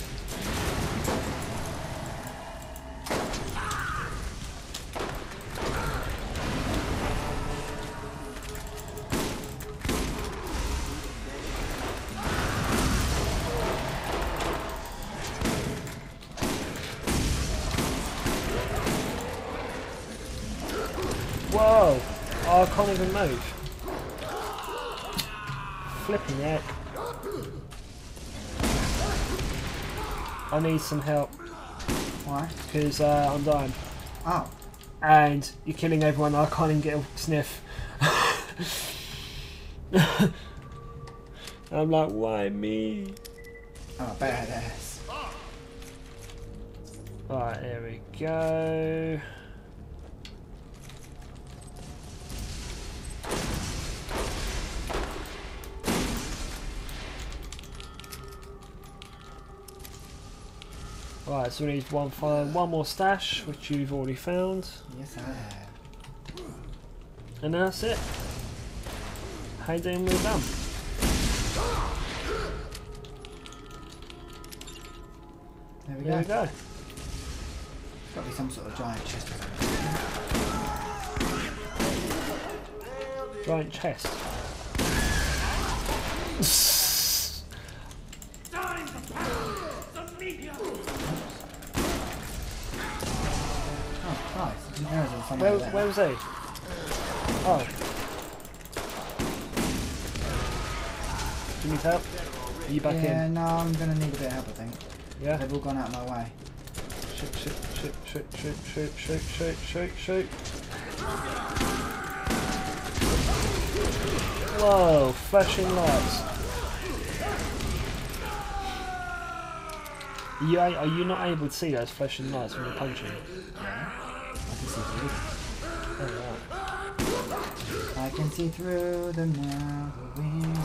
Whoa! Oh, I can't even move. Flipping heck. I need some help Why? because I'm dying. Oh. And you're killing everyone. I can't even get a sniff. I'm like, why me? Oh, badass. Alright, here we go. Right, so we need one more stash, which you've already found. Yes, I have. And that's it. How you doing? We're done. There we There we go. go. It's got to be some sort of giant chest. Giant chest. Oh, Christ. I didn't realise there was somewhere there. Where was he? Oh. Do you need help? Are you back Yeah, in? no, I'm going to need a bit of help, I think. Yeah? They've all gone out of my way. Shoot, shoot, shoot, shoot, shoot, shoot, shoot, shoot, shoot, shoot. Whoa, flashing lights. Are you not able to see those flashing lights when you're punching? I can see through them. Oh, right. I can see through them now. The wind.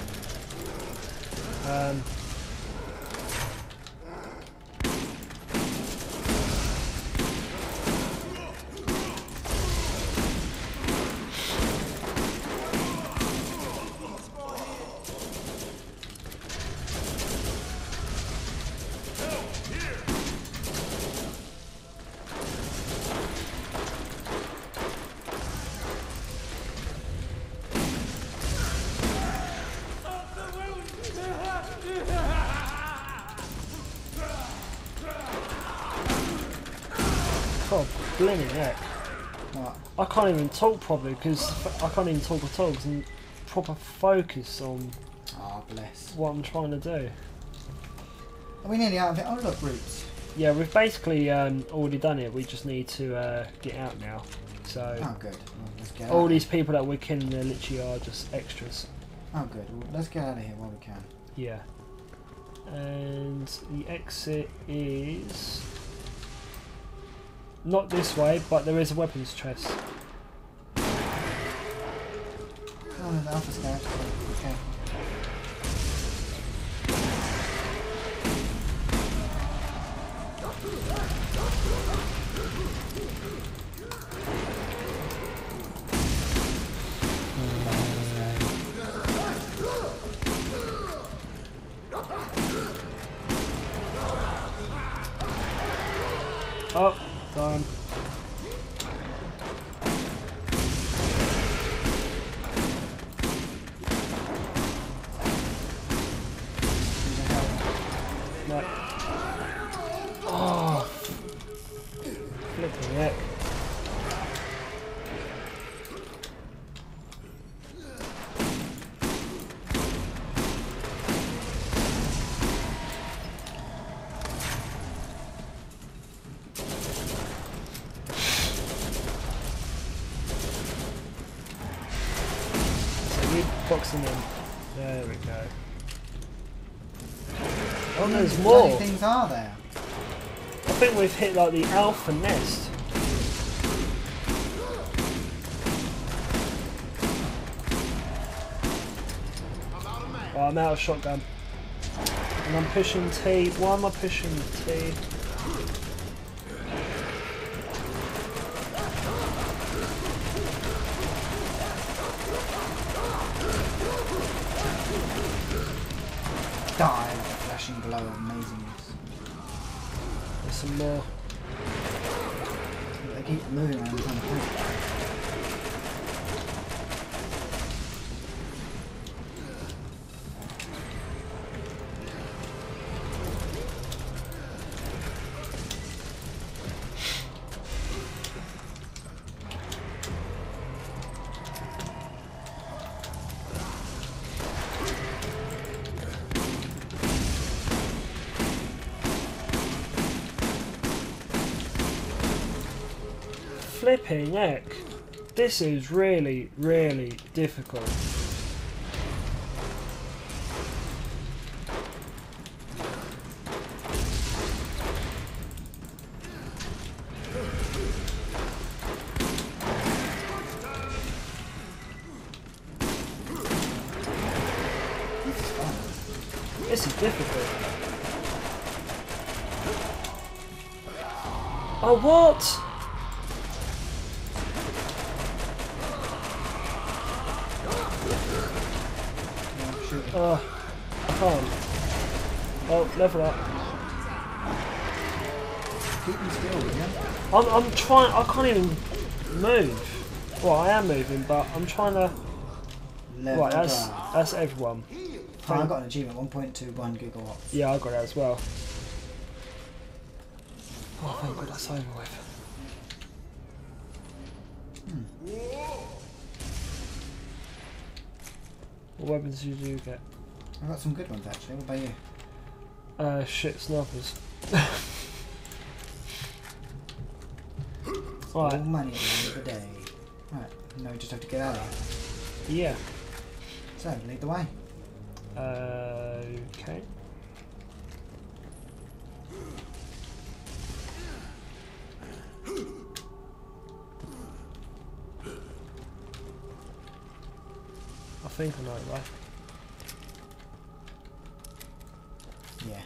Oh, blimey heck. What? I can't even talk properly because I can't even talk at all because I'm proper focused on Oh, bless. what I'm trying to do. Are we nearly out of it? Oh, look, roots. Yeah, we've basically already done it. We just need to get out now. So Oh, good. Well, let's get all out. these people that we're killing, they literally are just extras. Oh, good. Well, let's get out of here while we can. Yeah. And the exit is not this way, but there is a weapons chest. Oh, no, the alpha scout. Be careful. Oh, time. No. Oh, flipping heck. Boxing in. There we go. Oh, there's How more. many things are there? I think we've hit like the alpha nest. Oh, I'm out of shotgun. And I'm pushing T. Why am I pushing T? Die with a flashing glow of amazingness. There's some more. They keep moving around the point. Flipping heck. This is really, really difficult. This is difficult. Oh, what? Oh, I can't. Oh, level up. Keep them still, will you? I'm trying. I can't even move. Well, I am moving, but I'm trying to. Level Right, up. that's everyone. Oh, I got an achievement, 1.21 gigawatts. Yeah, I got it as well. Oh, thank God that's over with. What weapons did you get? I got some good ones actually. What about you? Shit snipers. All Right, money in the day. Right, now we just have to get out of here. yeah. So, lead the way. Okay. I think I know it, right? Yeah.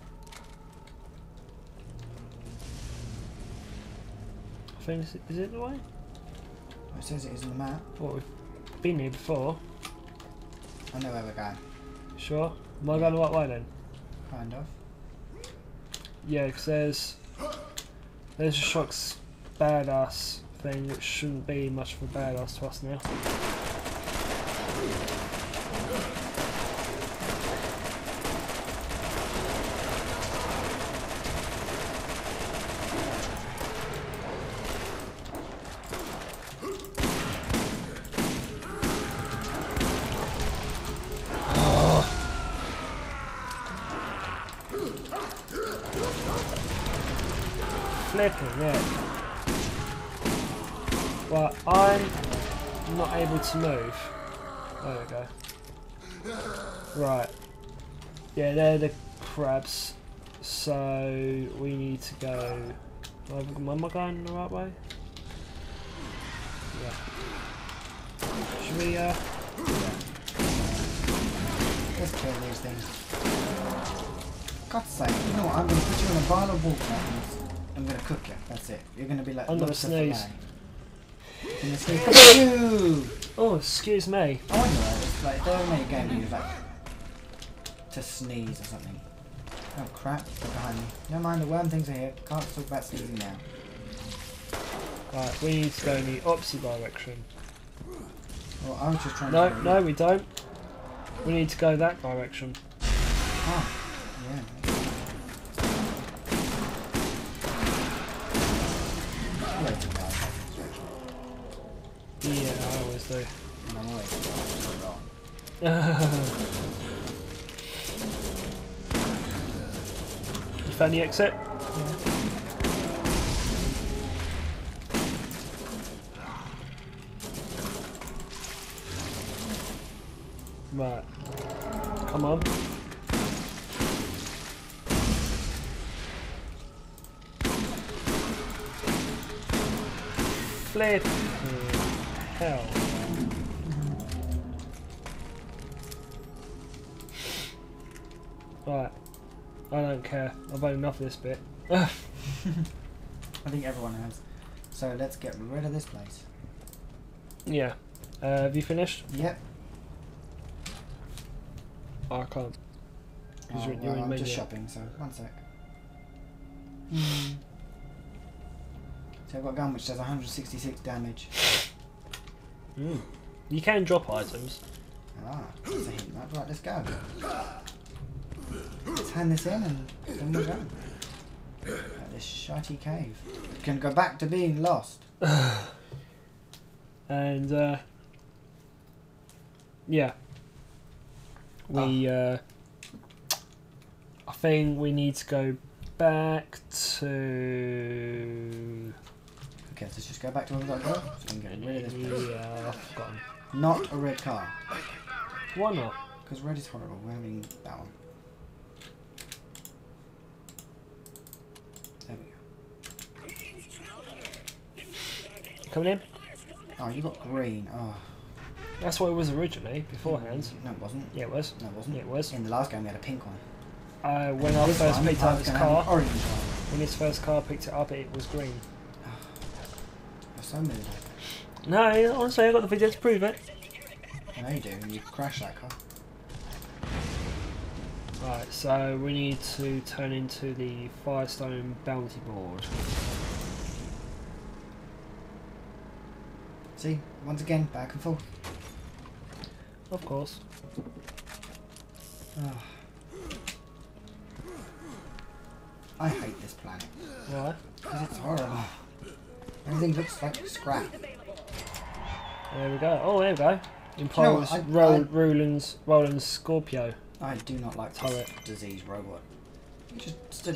I think is it the way? Well, it says it is on the map. Well, we've been here before. I know where we're going. Sure. Am I going the right way then? Kind of. Yeah, because there's a Shock's badass thing, which shouldn't be much of a badass to us now. Flipping it. Well, I'm not able to move. There we go. Right. Yeah, they're the crabs. So we need to go. Am I going the right way? Yeah. Should we? Yeah. Let's kill these things. God's sake, you know what? I'm going to put you in a pile of wolf mountains. I'm going to cook you. That's it. You're going to be like. I'm gonna lobster sneeze. fillet. I'm going to sneeze. You! Oh, excuse me. I wonder, it's like, if they ever made a game where you like to sneeze or something. Oh crap, they're behind me. Never mind, the worm things are here. Can't talk about sneezing now. Right, we need to go in the opposite direction. Well, I was just trying No, to... no, we don't. We need to go that direction. Oh, yeah. I like to go that direction. Yeah, I always do. And I'm always wrong. You found the exit? Right. Come on. Flip. Hell. Right. I don't care. I've had enough of this bit. I think everyone has. So let's get rid of this place. Yeah. Have you finished? Yep. Oh, I can't. Oh, You're well, in I'm menu. just shopping, so one sec. So I've got a gun which does 166 damage. You can drop items. Ah, that's a hint map. Right, let's go. Let's hand this in and then we'll go. At this shitey cave. We can go back to being lost. And yeah, we I think we need to go back to Okay, let's just go back to where we got to go. So we can get rid of this place. yeah, I've forgotten. Not a red car. Why not? Because red is horrible. We're having that one. There we go. Coming in? Oh, you got green. Oh. That's what it was originally beforehand. No, it wasn't. Yeah, it was. No, it wasn't. Yeah, it was. In the last game, we had a pink one. When I This first one, picked I up was this gonna have car, an orange one. when this first car picked it up, it was green. You're so moody. No, honestly, I got the video to prove it. I know you do, and you crash that car. Right, so we need to turn into the Firestone bounty board. See, once again, back and forth. Of course. Oh. I hate this planet. Why? Because it's horrible. Everything looks like scrap. There we go. Oh, there we go. You know what, Impose Roland's Scorpio. I do not like this Turret. disease robot. You just stood...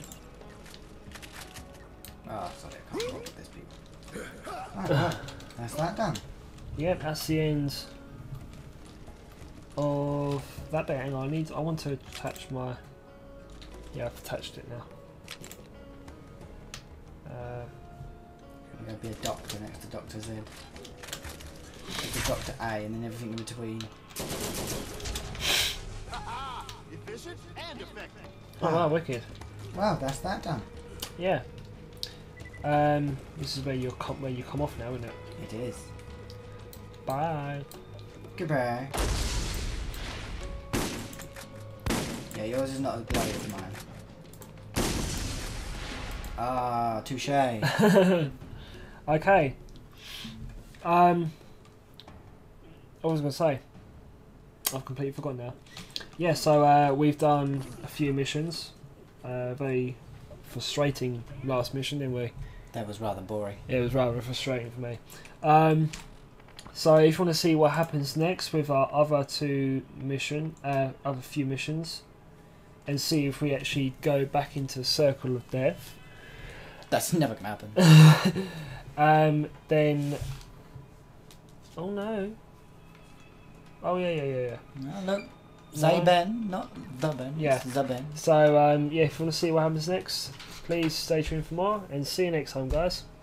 Oh, sorry, I can't work with this people. Oh, well, that's that done. Yep, that's the end of that bit. Hang on, I want to attach my... Yeah, I've attached it now. I'm going to be a doctor next to Dr. Z. It's Dr. A and then everything in between. Efficient and effective. Oh wow, wicked. Wow, that's that done. Yeah. This is where you come off now, isn't it? It is. Bye. Goodbye. Yeah, yours is not as bloody as mine. Ah, touche. Okay. I was going to say, I've completely forgotten now. Yeah, so we've done a few missions. Very frustrating last mission, didn't we? That was rather boring. It was rather frustrating for me. So if you want to see what happens next with our other few missions, and see if we actually go back into the circle of death, That's never gonna happen. then oh no, oh yeah. No, look. Zaben, not the Ben. Yeah. It's the Ben. So yeah, if you want to see what happens next, please stay tuned for more, and see you next time, guys.